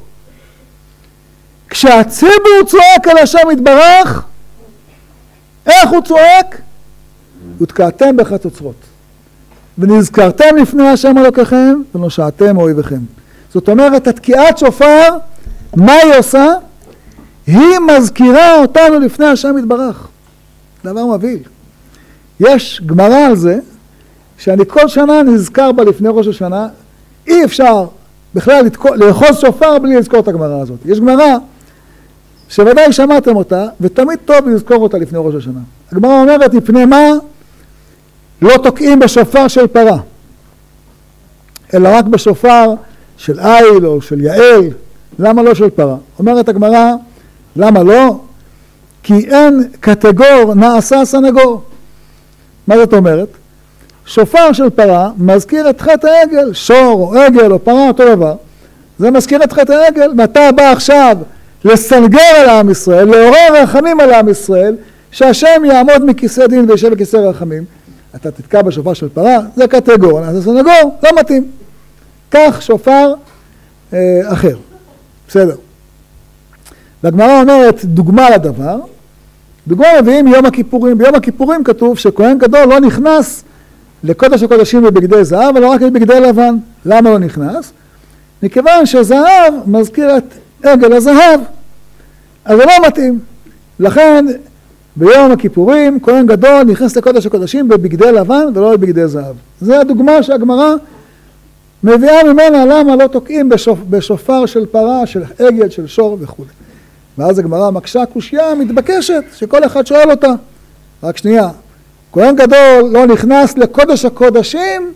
כשהציבור צועק על השם יתברך, איך הוא צועק? ותקעתם בחצוצרות. ונזכרתם לפני השם אלוקיכם, ונושעתם אויביכם. זאת אומרת, התקיעת שופר, מה היא עושה? היא מזכירה אותנו לפני השם יתברך. דבר מבהיל. יש גמרא על זה, שאני כל שנה נזכר בה לפני ראש השנה, אי אפשר בכלל לאחוז שופר בלי לזכור את הגמרא הזאת. יש גמרא שוודאי שמעתם אותה, ותמיד טוב לזכור אותה לפני ראש השנה. הגמרא אומרת, לפני מה לא תוקעים בשופר של פרה, אלא רק בשופר של איל או של יעל. למה לא של פרה? אומרת הגמרא, למה לא? כי אין קטגור נעשה סנגור. מה זאת אומרת? שופר של פרה מזכיר את חטא העגל, שור או עגל או פרה, אותו דבר. זה מזכיר את חטא העגל, ואתה בא עכשיו לסנגר על עם ישראל, לעורר רחמים על עם ישראל, שהשם יעמוד מכיסא דין וישב בכיסא רחמים. אתה תתקע בשופר של פרה, זה קטגור, זה סנגור, לא מתאים. כך שופר אה, אחר. בסדר. והגמרא אומרת דוגמה לדבר, דוגמה מביאים יום הכיפורים. ביום הכיפורים כתוב שכהן גדול לא נכנס לקודש הקודשים בבגדי זהב, אלא רק בבגדי לבן. למה לא נכנס? מכיוון שזהב מזכיר את עגל הזהב, אז זה לא מתאים. לכן ביום הכיפורים כהן גדול נכנס לקודש הקודשים בבגדי לבן ולא בבגדי זהב. זו הדוגמה שהגמרא מביאה ממנה למה לא תוקעים בשופ, בשופר של פרה, של עגל, של שור וכו'. ואז הגמרא מקשה קושיה מתבקשת שכל אחד שואל אותה. רק שנייה, כהן גדול לא נכנס לקודש הקודשים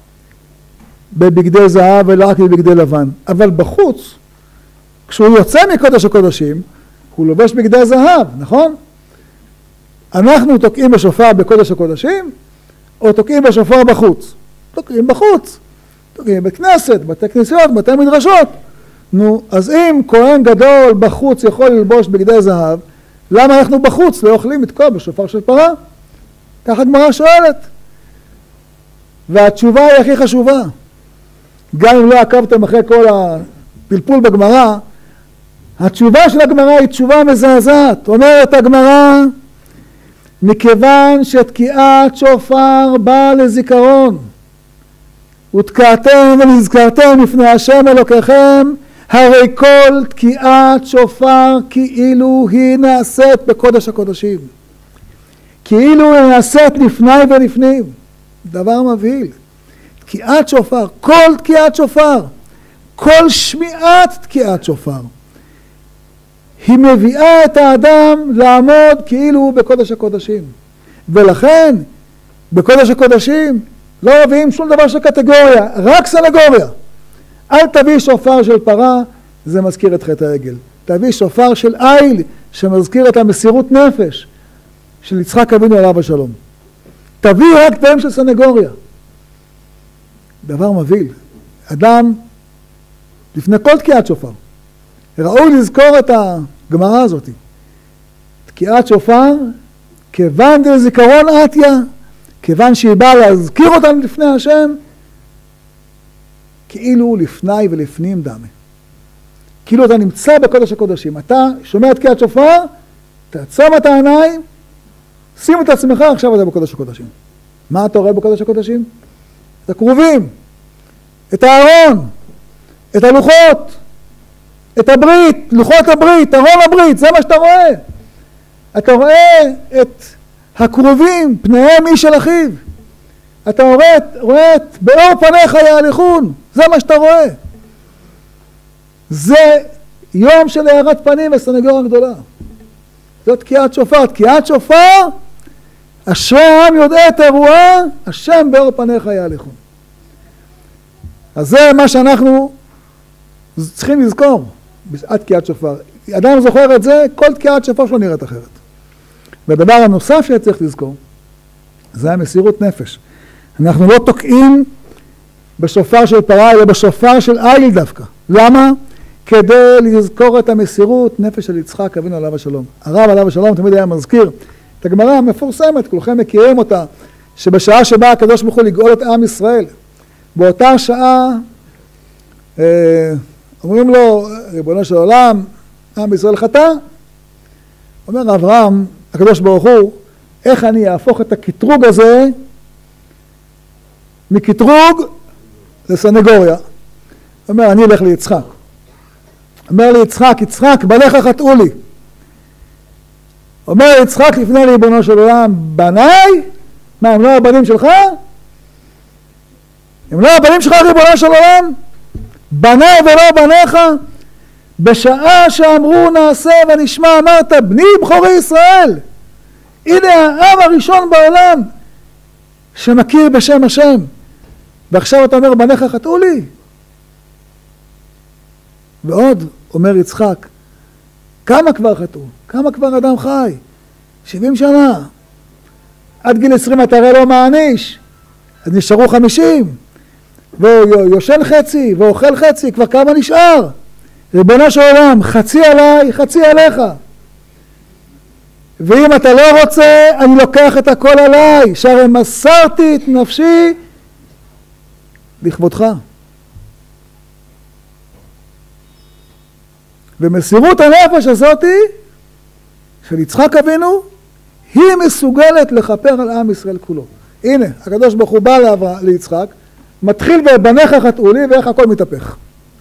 בבגדי זהב אלא רק בבגדי לבן, אבל בחוץ, כשהוא יוצא מקודש הקודשים, הוא לובש בגדי זהב, נכון? אנחנו תוקעים בשופר בקודש הקודשים, או תוקעים בשופר בחוץ? תוקעים בחוץ, תוקעים בכנסת, בתי כנסיות, בתי מדרשות. נו, אז אם כהן גדול בחוץ יכול ללבוש בגדי זהב, למה אנחנו בחוץ לא יכולים לתקוע בשופר של פרה? ככה הגמרא שואלת. והתשובה היא הכי חשובה. גם אם לא עקבתם אחרי כל הפלפול בגמרא, התשובה של הגמרא היא תשובה מזעזעת. אומרת הגמרא, מכיוון שתקיעת שופר באה לזיכרון, ותקעתם ונזכרתם לפני השם אלוקיכם, הרי כל תקיעת שופר כאילו היא נעשית בקודש הקודשים. כאילו היא נעשית לפני ולפנים. דבר מבהיל. תקיעת שופר, כל תקיעת שופר, כל שמיעת תקיעת שופר, היא מביאה את האדם לעמוד כאילו הוא בקודש הקודשים. ולכן, בקודש הקודשים, לא מביאים שום דבר של קטגוריה, רק סנגוריה. אל תביא שופר של פרה, זה מזכיר את חטא העגל. תביא שופר של איל, שמזכיר את המסירות נפש של יצחק אבינו עליו השלום. תביא רק דברים של סנגוריה. דבר מבהיל. אדם, לפני כל תקיעת שופר, ראוי לזכור את הגמרא הזאת. תקיעת שופר, כיוון דזיכרון עתיה, כיוון שהיא באה להזכיר אותנו לפני השם, כאילו לפני ולפנים דמה. כאילו אתה נמצא בקודש הקודשים. אתה שומע תקיעת שופר, תעצום את העיניים, שים את עצמך, עכשיו אתה בקודש הקודשים. מה אתה רואה בקודש הקודשים? את הכרובים, את הארון, את הלוחות, את הברית, לוחות הברית, ארון הברית, זה מה שאתה רואה. אתה רואה את הכרובים, פניהם איש של אחיו. אתה רואה, רואה את באור פניך יהלכון, זה מה שאתה רואה. זה יום של הארת פנים וסנגוריה גדולה. זאת תקיעת שופר. תקיעת שופר, אשרי העם יודע את אירוע, השם באור פניך יהלכון. אז זה מה שאנחנו צריכים לזכור בשעת תקיעת שופר. אדם זוכר את זה, כל תקיעת שופר שלו נראית אחרת. והדבר הנוסף שצריך לזכור, זה המסירות נפש. אנחנו לא תוקעים בשופר של פרה, אלא בשופר של איל דווקא. למה? כדי לזכור את המסירות נפש של יצחק אבינו עליו השלום. הרב עליו השלום תמיד היה מזכיר את הגמרא המפורסמת, כולכם מכירים אותה, שבשעה שבה הקדוש ברוך הוא לגאול את עם ישראל, באותה שעה אומרים לו, ריבונו של עולם, עם ישראל חטא. אומר אברהם, הקדוש ברוך הוא, איך אני אהפוך את הקטרוג הזה מקטרוג לסנגוריה? אומר, אני אלך ליצחק. אומר ליצחק, יצחק, בניך חטאו לי. אומר יצחק לפני ריבונו של עולם, בניי? מה, הם לא הבנים שלך? הם לא הבנים שלך, ריבונו של עולם? בניי ולא בניך? בשעה שאמרו נעשה ונשמע, אמרת, בני בכורי ישראל. הנה העם הראשון בעולם שמכיר בשם השם. ועכשיו אתה אומר, בניך חטאו לי? ועוד אומר יצחק, כמה כבר חטאו? כמה כבר אדם חי? שבעים שנה. עד גיל עשרים אתה הרי לא מעניש. אז נשארו חמישים. ויושן חצי, ואוכל חצי, כבר כמה נשאר? ריבונו של עולם, חצי עליי, חצי עליך. ואם אתה לא רוצה, אני לוקח את הכל עליי, שהרי מסרתי את נפשי לכבודך. ומסירות הנפש הזאת של יצחק אבינו, היא מסוגלת לכפר על עם ישראל כולו. הנה, הקדוש ברוך הוא בא ליצחק, מתחיל בבניך חטאו לי, ואיך הכל מתהפך.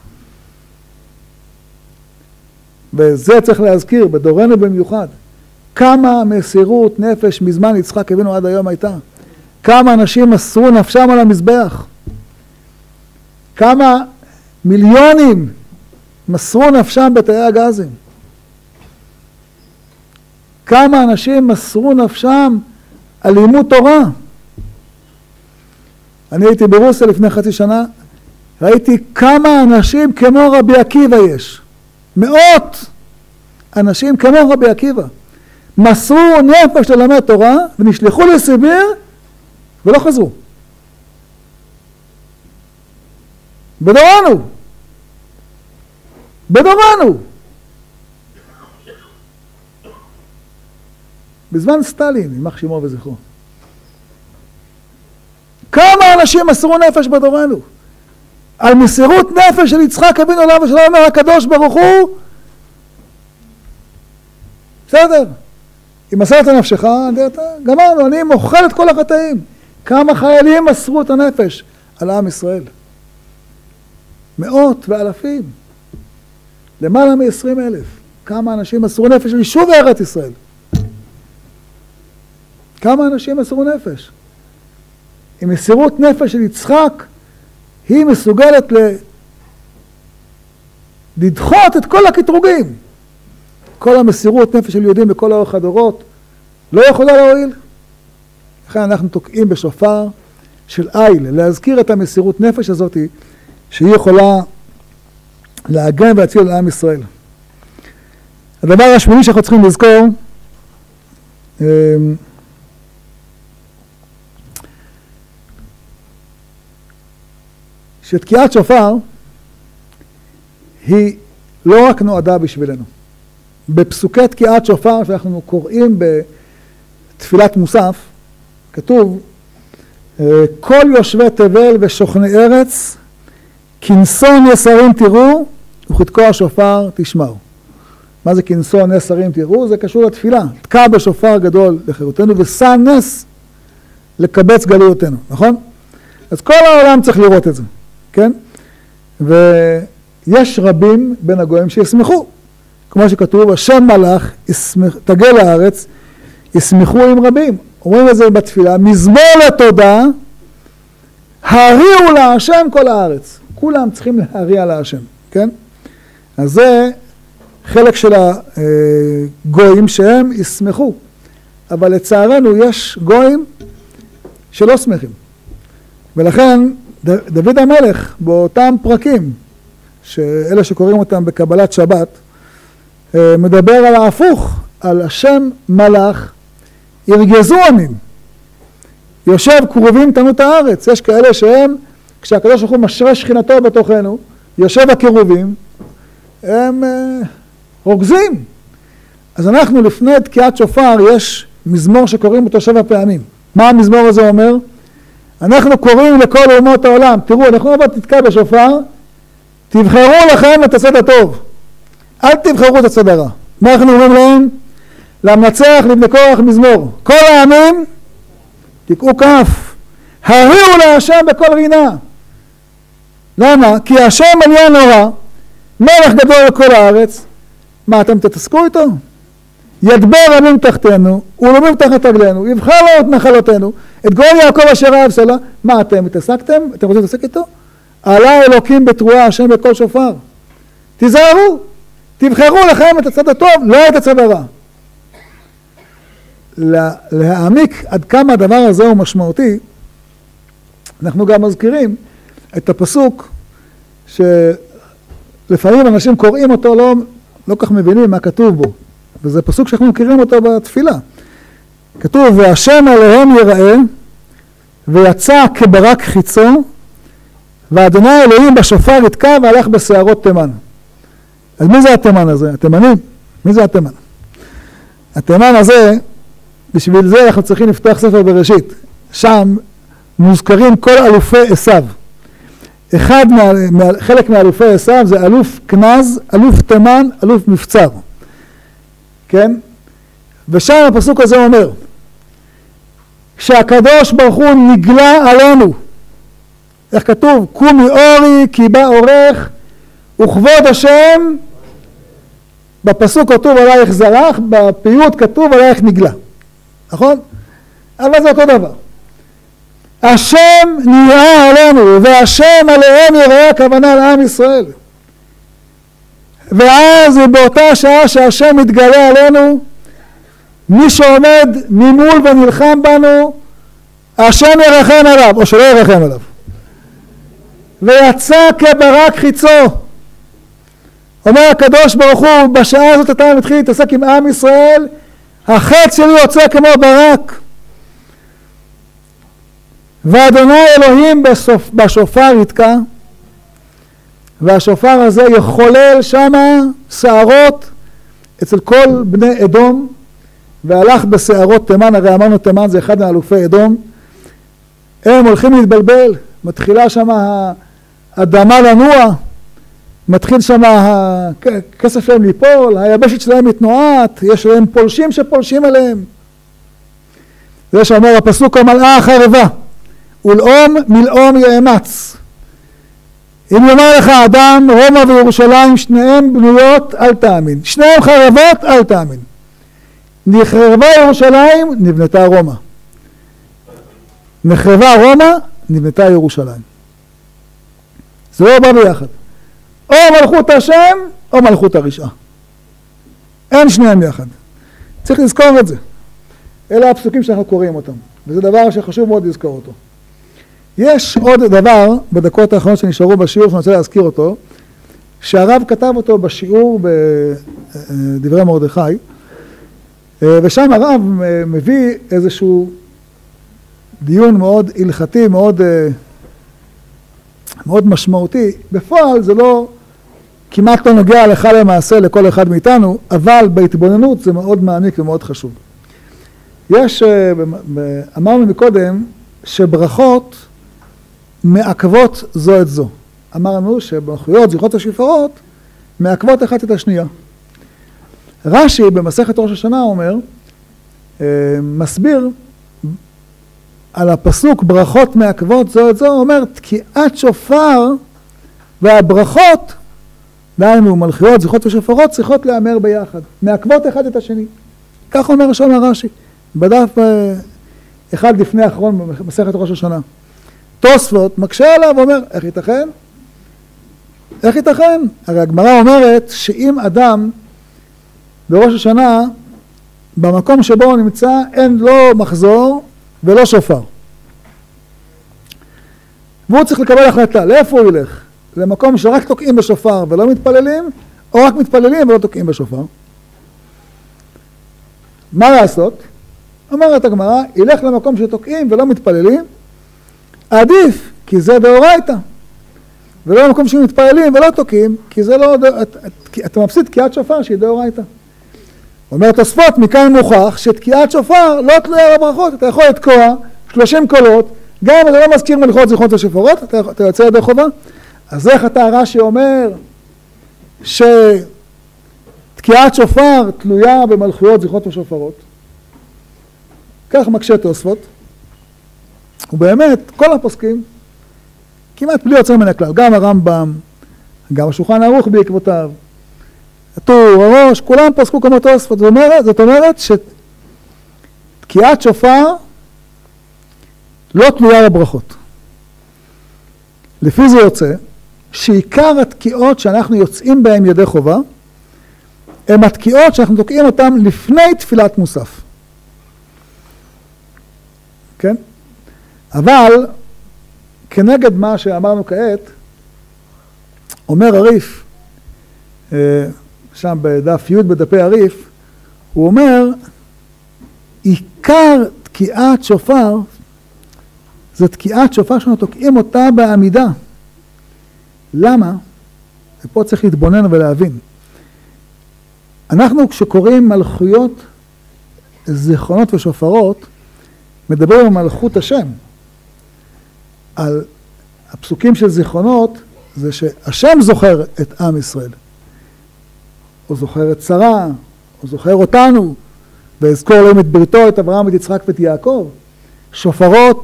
וזה צריך להזכיר, בדורנו במיוחד, כמה מסירות נפש מזמן יצחק אבינו עד היום הייתה. כמה אנשים מסרו נפשם על המזבח. כמה מיליונים מסרו נפשם בתאי הגזים. כמה אנשים מסרו נפשם על לימוד תורה. אני הייתי ברוסיה לפני חצי שנה, ראיתי כמה אנשים כמו רבי עקיבא יש. מאות אנשים כמו רבי עקיבא. מסרו נפש ללמד תורה ונשלחו לסיביר ולא חזרו. בדורנו. בדורנו. בזמן סטלין, יימח שמו וזכרו. כמה אנשים מסרו נפש בדורנו? על מסירות נפש של יצחק אבינו עליו השלום, אומר הקדוש ברוך הוא, בסדר, אם מסרת נפשך, גמרנו, אני מוכל את כל החטאים. כמה חיילים מסרו את הנפש על עם ישראל? מאות ואלפים. למעלה מ-עשרים אלף. כמה אנשים מסרו נפש על יישוב ארץ ישראל? כמה אנשים מסרו נפש? עם מסירות נפש של יצחק, היא מסוגלת לדחות את כל הקטרוגים. כל המסירות נפש של יהודים בכל אורך הדורות לא יכולה להועיל. לכן אנחנו תוקעים בשופר של איל, להזכיר את המסירות נפש הזאת שהיא יכולה להגן ולהציל לעם ישראל. הדבר השמיני שאנחנו צריכים לזכור, שתקיעת שופר היא לא רק נועדה בשבילנו. בפסוקי תקיעת שופר שאנחנו קוראים בתפילת מוסף, כתוב, כל יושבי תבל ושוכני ארץ, כנסון נסרים תראו, וכתקוע שופר תשמעו. מה זה כנסון נסרים תראו? זה קשור לתפילה. תקע בשופר גדול לחירותנו, ושא נס לקבץ גלויותינו, נכון? אז כל העולם צריך לראות את זה, כן? ויש רבים בין הגויים שישמחו. כמו שכתוב, השם מלאך תגל לארץ, ישמחו עם רבים. אומרים את זה בתפילה, מזמור לתודה, הריעו להשם כל הארץ. כולם צריכים להריע להשם, כן? אז זה חלק של הגויים שהם ישמחו. אבל לצערנו יש גויים שלא שמחים. ולכן דוד המלך באותם פרקים, שאלה שקוראים אותם בקבלת שבת, מדבר על ההפוך, על השם מלאך, ירגזו עמים. יושב קרובים תנות הארץ. יש כאלה שהם, כשהקדוש ברוך הוא משרה שכינתו בתוכנו, יושב הקרובים, הם אה, רוגזים. אז אנחנו לפני תקיעת שופר, יש מזמור שקוראים אותו שבע פעמים. מה המזמור הזה אומר? אנחנו קוראים לכל אומות העולם, תראו, אנחנו נבוא תתקע בשופר, תבחרו לכם את הצד הטוב. אל תבחרו את הצד הרע. מה אנחנו אומרים להם? למנצח לבני כוח מזמור. כל העמים תקעו כף. הריעו להשם בכל רינה. למה? כי השם עליון נורא, מלך גדול לכל הארץ. מה, אתם תתעסקו איתו? ידבר עמים תחתנו, ולומים תחת רגלינו, יבחר לו את נחלותינו, את גואל יעקב אשר אהב סלה. מה, אתם התעסקתם? אתם רוצים להתעסק איתו? עלה אלוקים בתרועה השם בכל שופר. תיזהרו. תבחרו לכם את הצד הטוב, לא את הצד הרע. להעמיק עד כמה הדבר הזה הוא משמעותי, אנחנו גם מזכירים את הפסוק שלפעמים אנשים קוראים אותו, לא, לא כך מבינים מה כתוב בו. וזה פסוק שאנחנו מכירים אותו בתפילה. כתוב, והשם עליהם יראה, ויצא כברק חיצו, ואדוני אלוהים בשופר יתקע והלך בשערות תימן. אז מי זה התימן הזה? התימנים? מי זה התימן? התימן הזה, בשביל זה אנחנו צריכים לפתוח ספר בראשית. שם מוזכרים כל אלופי עשיו. אחד, מה, מה, חלק מאלופי עשיו זה אלוף כנז, אלוף תימן, אלוף מבצר. כן? ושם הפסוק הזה אומר, שהקדוש ברוך הוא נגלה עלינו. איך כתוב? קומי אורי כי בא אורך וכבוד השם. בפסוק כתוב עלייך זרח, בפיוט כתוב עלייך נגלה. נכון? אבל זה אותו דבר. השם נראה עלינו, והשם עליהם יראה הכוונה לעם ישראל. ואז באותה שעה שהשם מתגלה עלינו, מי שעומד ממול ונלחם בנו, השם ירחם עליו, או שלא ירחם עליו. ויצא כברק חיצו. אומר הקדוש ברוך הוא, בשעה הזאת אתה מתחיל להתעסק עם עם ישראל, החץ שלי יוצא כמו ברק. ואדוני אלוהים בסופ... בשופר יתקע, והשופר הזה יחולל שמה שערות אצל כל בני אדום, והלך בשערות תימן, הרי אמרנו תימן זה אחד מאלופי אדום, הם הולכים להתבלבל, מתחילה שמה האדמה לנוע, מתחיל שם הכסף שלהם ליפול, היבשת שלהם מתנועת, יש להם פולשים שפולשים עליהם. זה שאומר הפסוק המלאה החרבה, ולאום מלאום יאמץ. אם יאמר לך אדם, רומא וירושלים שניהם בנויות, אל תאמין. שניהם חרבות, אל תאמין. נחרבה ירושלים, נבנתה רומא. נחרבה רומא, נבנתה ירושלים. זה לא בא ביחד. או מלכות השם, או מלכות הרשעה. אין שניהם יחד. צריך לזכור את זה. אלה הפסוקים שאנחנו קוראים אותם. וזה דבר שחשוב מאוד לזכור אותו. יש עוד דבר, בדקות האחרונות שנשארו בשיעור, שאני רוצה להזכיר אותו, שהרב כתב אותו בשיעור בדברי מרדכי, ושם הרב מביא איזשהו דיון מאוד הלכתי, מאוד, מאוד משמעותי. בפועל זה לא, כמעט לא נוגע הלכה למעשה לכל אחד מאיתנו, אבל בהתבוננות זה מאוד מעמיק ומאוד חשוב. יש, אמרנו מקודם, שברכות מעכבות זו את זו. אמרנו שברכויות, זכרות השופרות, מעכבות אחת את השנייה. רש"י במסכת ראש השנה אומר, מסביר על הפסוק ברכות מעכבות זו את זו, אומר תקיעת שופר והברכות, דהיינו מלכויות, זכרות ושופרות, צריכות להיאמר ביחד. מעכבות אחד את השני. כך אומר שם הרש"י, בדף אחד לפני האחרון במסכת ראש השנה. תוספות מקשה עליו ואומר, איך ייתכן? איך ייתכן? הרי הגמרא אומרת שאם אדם בראש השנה, במקום שבו הוא נמצא, אין לו מחזור ולא שופר. והוא צריך לקבל החלטה, לאיפה הוא ילך? למקום שרק תוקעים בשופר ולא מתפללים, או רק מתפללים ולא תוקעים בשופר. מה לעשות? אומרת הגמרא, ילך למקום שתוקעים ולא מתפללים, עדיף, כי זה דאורייתא. ולא למקום שמתפללים ולא תוקעים, כי זה לא, אתה מפסיד תקיעת שופר שהיא דאורייתא. אומר תוספות, מכאן מוכח שתקיעת שופר לא תלויה בברכות, אתה יכול לתקוע שלושים קולות, גם אם אתה לא מזכיר מלכות זכרות ושופרות, אתה, אתה יוצא ידי חובה. אז איך אתה רש"י אומר שתקיעת שופר תלויה במלכויות זכרות ושופרות? כך מקשה תוספות. ובאמת, כל הפוסקים, כמעט בלי יוצא מן הכלל, גם הרמב"ם, גם השולחן ערוך בעקבותיו, הטור, הראש, כולם פסקו כמו תוספות. זאת אומרת, זאת אומרת שתקיעת שופר לא תלויה בברכות. לפי זה יוצא שעיקר התקיעות שאנחנו יוצאים בהן ידי חובה, הן התקיעות שאנחנו תוקעים אותן לפני תפילת מוסף. כן? אבל כנגד מה שאמרנו כעת, אומר הריף, שם בדף י' בדפי הריף, הוא אומר, עיקר תקיעת שופר, זה תקיעת שופר שאנחנו תוקעים אותה בעמידה. למה? ופה צריך להתבונן ולהבין. אנחנו כשקוראים מלכויות, זיכרונות ושופרות, מדברים על מלכות השם. על הפסוקים של זיכרונות, זה שהשם זוכר את עם ישראל. הוא זוכר את שרה, הוא זוכר אותנו, והזכור להם את בריתו, את אברהם, את יצחק ואת יעקב. שופרות,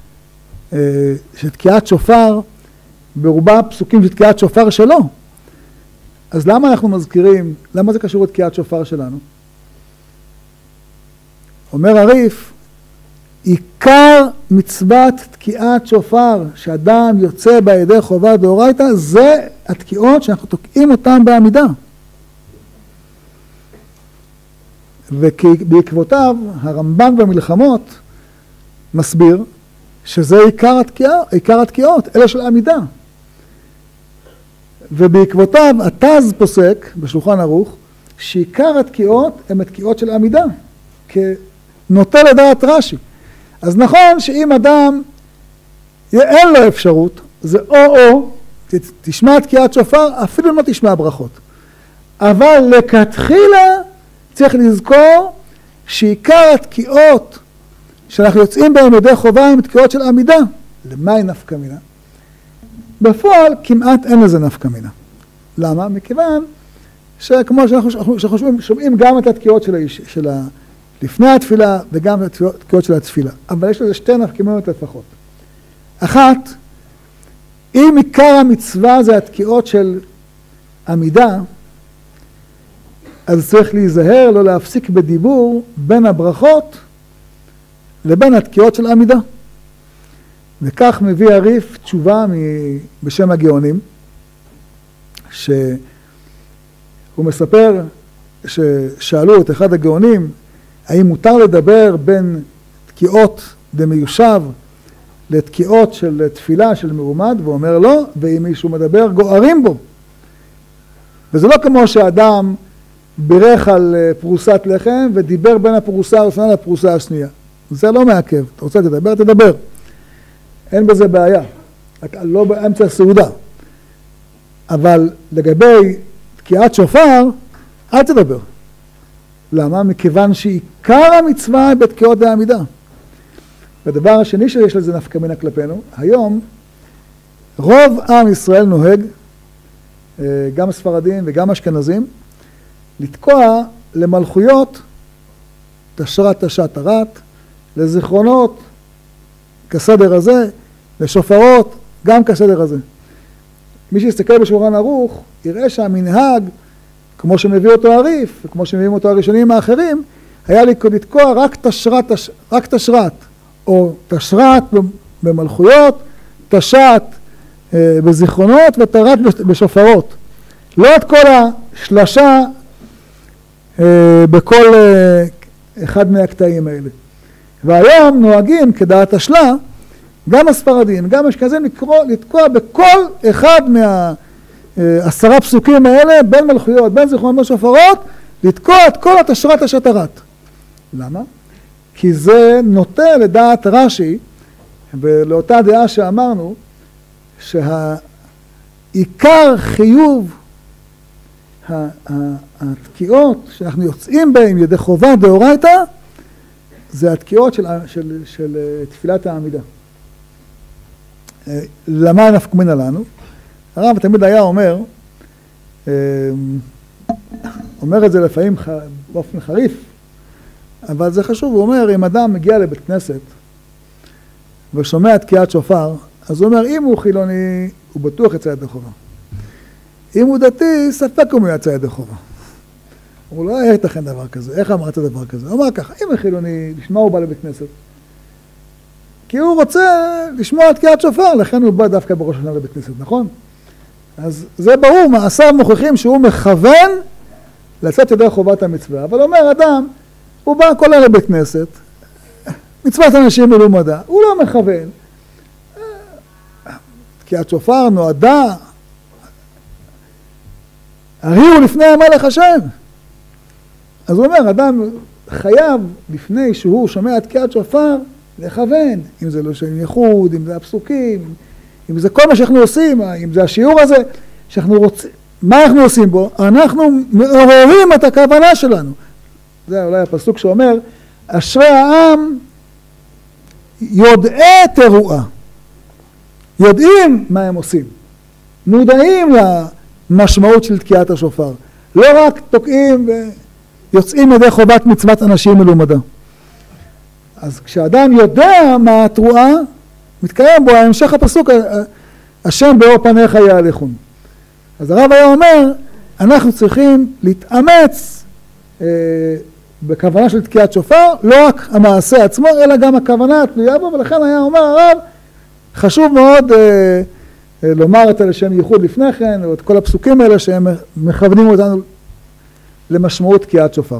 שתקיעת שופר, ברובה פסוקים של תקיעת שופר שלו. אז למה אנחנו מזכירים, למה זה קשור לתקיעת שופר שלנו? אומר הריף, עיקר מצוות תקיעת שופר שאדם יוצא בידי חובה דאורייתא, זה התקיעות שאנחנו תוקעים אותם בעמידה. ובעקבותיו הרמב"ן במלחמות מסביר שזה עיקר התקיעה, עיקר התקיעות, אלה של עמידה. ובעקבותיו התז פוסק בשולחן ערוך שעיקר התקיעות הן התקיעות של עמידה, כנוטה לדעת רש"י. אז נכון שאם אדם אין לו אפשרות, זה או-או, תשמע תקיעת שופר, אפילו לא תשמע ברכות. אבל לכתחילה צריך לזכור שעיקר התקיעות שאנחנו יוצאים בהם ידי חובה הם תקיעות של עמידה. למה היא נפקא מינה? בפועל כמעט אין לזה נפקא מינה. למה? מכיוון שכמו שאנחנו שחושבים, שומעים גם את התקיעות של, האיש, של ה... לפני התפילה וגם את התקיעות של התפילה. אבל יש לזה שתי נפקא מינות לפחות. אחת, אם עיקר המצווה זה התקיעות של עמידה, אז צריך להיזהר, לא להפסיק בדיבור בין הברכות לבין התקיעות של עמידה. וכך מביא הריף תשובה בשם הגאונים, שהוא מספר ששאלו את אחד הגאונים, האם מותר לדבר בין תקיעות דמיושב לתקיעות של תפילה של מרומד, והוא אומר לא, ואם מישהו מדבר גוערים בו. וזה לא כמו שאדם בירך על פרוסת לחם ודיבר בין הפרוסה הראשונה לפרוסה השנייה. זה לא מעכב, אתה רוצה לדבר, תדבר. אין בזה בעיה, לא באמצע הסעודה. אבל לגבי תקיעת שופר, אל תדבר. למה? מכיוון שעיקר המצווה היא בתקיעות העמידה. והדבר השני שיש לזה נפקא מינה כלפינו, היום רוב עם ישראל נוהג, גם הספרדים וגם אשכנזים, לתקוע למלכויות תשרת תשת תרת, לזיכרונות כסדר הזה, לשופרות גם כסדר הזה. מי שיסתכל בשולחן ערוך יראה שהמנהג, כמו שמביא אותו הריף, וכמו שמביאים אותו הראשונים האחרים, היה לתקוע רק תשרת, רק תשרת, או תשרת במלכויות, תשת אה, בזיכרונות ותרת בשופרות. לא את כל השלשה אה, בכל אה, אחד מהקטעים האלה. והיום נוהגים כדעת השלה, גם הספרדים, גם אשכנזים, לתקוע בכל אחד מהעשרה פסוקים האלה, בין מלכויות, בין זיכרונות ושופרות, לתקוע את כל התשרת השתרת. למה? כי זה נוטה לדעת רש"י, ולאותה דעה שאמרנו, שהעיקר חיוב התקיעות שאנחנו יוצאים בהם ידי חובה דאורייתא, זה התקיעות של, של, של תפילת העמידה. למה נפקא מינה לנו? הרב תמיד היה אומר, אומר את זה לפעמים באופן חריף, אבל זה חשוב, הוא אומר, אם אדם מגיע לבית כנסת ושומע תקיעת שופר, אז הוא אומר, אם הוא חילוני, הוא בטוח יצא ידי חובה. אם הוא דתי, ספק הוא יצא ידי חובה. הוא לא היה יתכן דבר כזה, איך אמרת דבר כזה? הוא אמר ככה, אם הוא חילוני, לשמוע הוא בא לבית כנסת. כי הוא רוצה לשמוע תקיעת שופר, לכן הוא בא דווקא בראש השנה לבית כנסת, נכון? אז זה ברור, מעשיו מוכיחים שהוא מכוון לצאת ידי חובת המצווה. אבל אומר אדם, הוא בא כל היום לבית כנסת, מצוות אנשים מלומדה, הוא לא מכוון. תקיעת שופר נועדה, הריעו לפני המלך השם. אז הוא אומר, אדם חייב לפני שהוא שומע תקיעת שופר, לכוון, אם זה לא שם ייחוד, אם זה הפסוקים, אם זה כל מה שאנחנו עושים, אם זה השיעור הזה, שאנחנו רוצים, מה אנחנו עושים בו? אנחנו מעוררים את הכוונה שלנו. זה אולי הפסוק שאומר, אשרי העם יודעי תרועה. יודעים מה הם עושים. מודעים למשמעות של תקיעת השופר. לא רק תוקעים ויוצאים ידי חובת מצוות אנשים מלומדה. אז כשאדם יודע מה התרועה, מתקיים בו המשך הפסוק, השם באור פניך יהלכון. אז הרב היה אומר, אנחנו צריכים להתאמץ אה, בכוונה של תקיעת שופר, לא רק המעשה עצמו, אלא גם הכוונה התלויה בו, ולכן היה אומר הרב, חשוב מאוד אה, אה, לומר את הלשם ייחוד לפני כן, או את כל הפסוקים האלה שהם מכוונים אותנו למשמעות תקיעת שופר.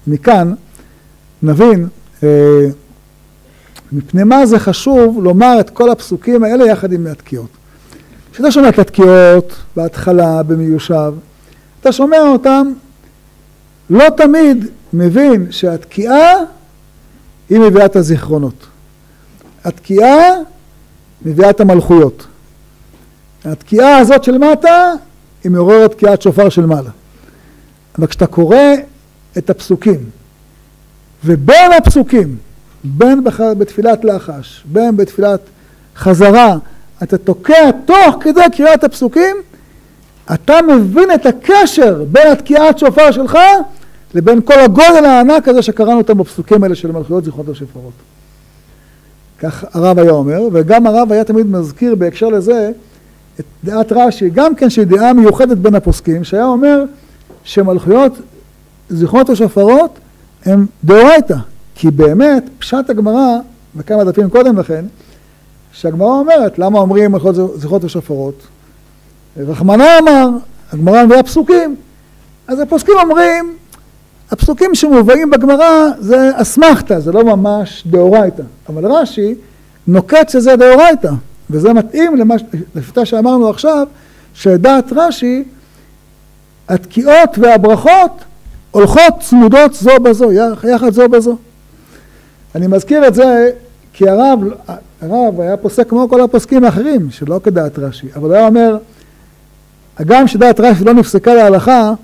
מכאן נבין אה, מפני מה זה חשוב לומר את כל הפסוקים האלה יחד עם התקיעות. כשאתה שומע את התקיעות בהתחלה במיושב, אתה שומע אותם, לא תמיד מבין שהתקיעה היא מביאה את הזיכרונות. התקיעה מביאה את המלכויות. התקיעה הזאת של מטה היא מעוררת תקיעת שופר של מעלה. אבל כשאתה קורא את הפסוקים, ובין הפסוקים, בין בתפילת לחש, בין בתפילת חזרה, אתה תוקע תוך כדי קריאת הפסוקים, אתה מבין את הקשר בין התקיעת שופר שלך לבין כל הגודל הענק הזה שקראנו אותם בפסוקים האלה של מלכויות זיכרונות ושופרות. כך הרב היה אומר, וגם הרב היה תמיד מזכיר בהקשר לזה את דעת רש"י, גם כן שהיא דעה מיוחדת בין הפוסקים, שהיה אומר שמלכויות זיכרונות ושופרות הם דאורייתא, כי באמת פשט הגמרא, וכמה דפים קודם לכן, שהגמרא אומרת, למה אומרים מלכויות זיכרונות ושופרות? רחמנא אמר, הגמרא מביאה פסוקים, אז הפוסקים אומרים, הפסוקים שמובאים בגמרא זה אסמכתא, זה לא ממש דאורייתא, אבל רש"י נוקט שזה דאורייתא, וזה מתאים למה, לפי שאמרנו עכשיו, שדעת רש"י, התקיעות והברכות הולכות צמודות זו בזו, יחד זו בזו. אני מזכיר את זה כי הרב, הרב היה פוסק כמו כל הפוסקים האחרים, שלא כדעת רש"י, אבל הוא היה אומר, הגם שדעת רש"י לא נפסקה להלכה,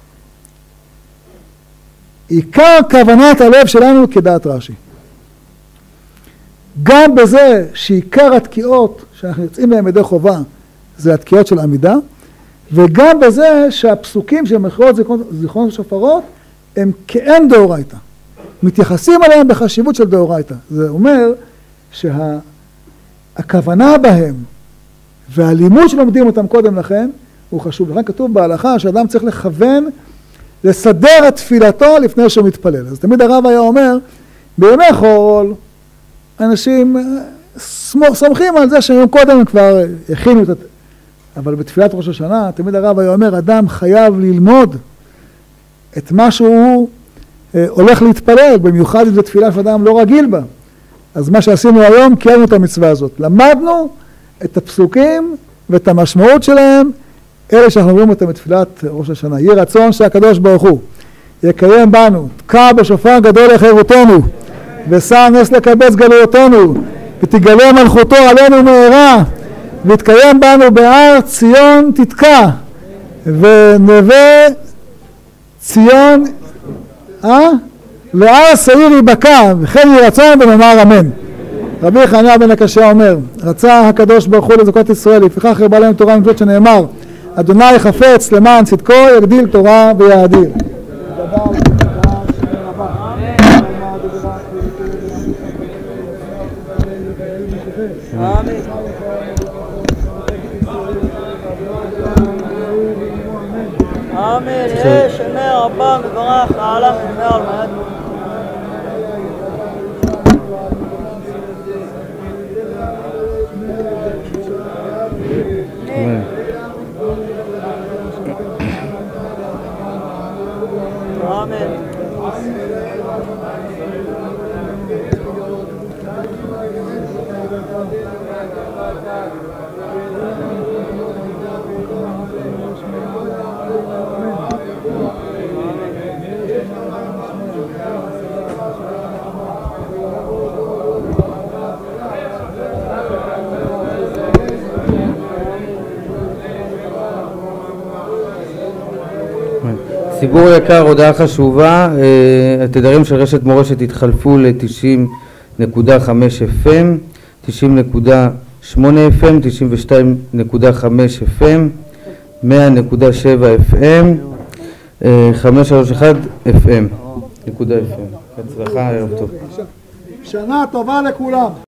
עיקר כוונת הלב שלנו כדעת רש"י. גם בזה שעיקר התקיעות שאנחנו יוצאים להם ידי חובה, זה התקיעות של עמידה, וגם בזה שהפסוקים של מלכויות זיכרונות ושופרות, הם כאין דאורייתא. מתייחסים עליהם בחשיבות של דאורייתא. זה אומר שהכוונה בהם והלימוד שלומדים אותם קודם לכן, הוא חשוב. לכן כתוב בהלכה שאדם צריך לכוון, לסדר את תפילתו לפני שהוא מתפלל. אז תמיד הרב היה אומר, בימי חול, אנשים סומכים על זה שיום קודם כבר הכינו את... אבל בתפילת ראש השנה, תמיד הרב היה אומר, אדם חייב ללמוד את מה שהוא אה, הולך להתפלל, במיוחד אם זו תפילה שאדם לא רגיל בה. אז מה שעשינו היום, קיימנו את המצווה הזאת. למדנו את הפסוקים ואת המשמעות שלהם, אלה שאנחנו אומרים אותם בתפילת ראש השנה. יהי רצון שהקדוש ברוך הוא יקיים בנו, תקע בשופר גדול לחירותנו, ושא נס לקבץ גלויותינו, ותגלה מלכותו עלינו מהרה, והתקיים בנו בהר ציון תתקע, ונווה ציון, אה? להר שעיר ייבקע, וכן יהי רצון ונאמר אמן. רבי חנניה בן הקשיא אומר, רצה הקדוש ברוך הוא לזכות ישראל, לפיכך הרבה להם תורה ומצוות שנאמר, אדוני חפץ למען צדקו יגדיל תורה ויאדיר. אמן. יהיה שמי רבה מברך העולם ונאמר על מעט. Amen. ציבור יקר, הודעה חשובה, התדרים של רשת מורשת התחלפו ל-תשעים נקודה חמש אף אם, תשעים נקודה שמונה אף אם, תשעים ושתיים נקודה חמש אף אם, מאה נקודה שבע אף אם, חמש שלוש אחת אף אם, נקודה אף אם. הצלחה, ערב טוב. שנה טובה לכולם.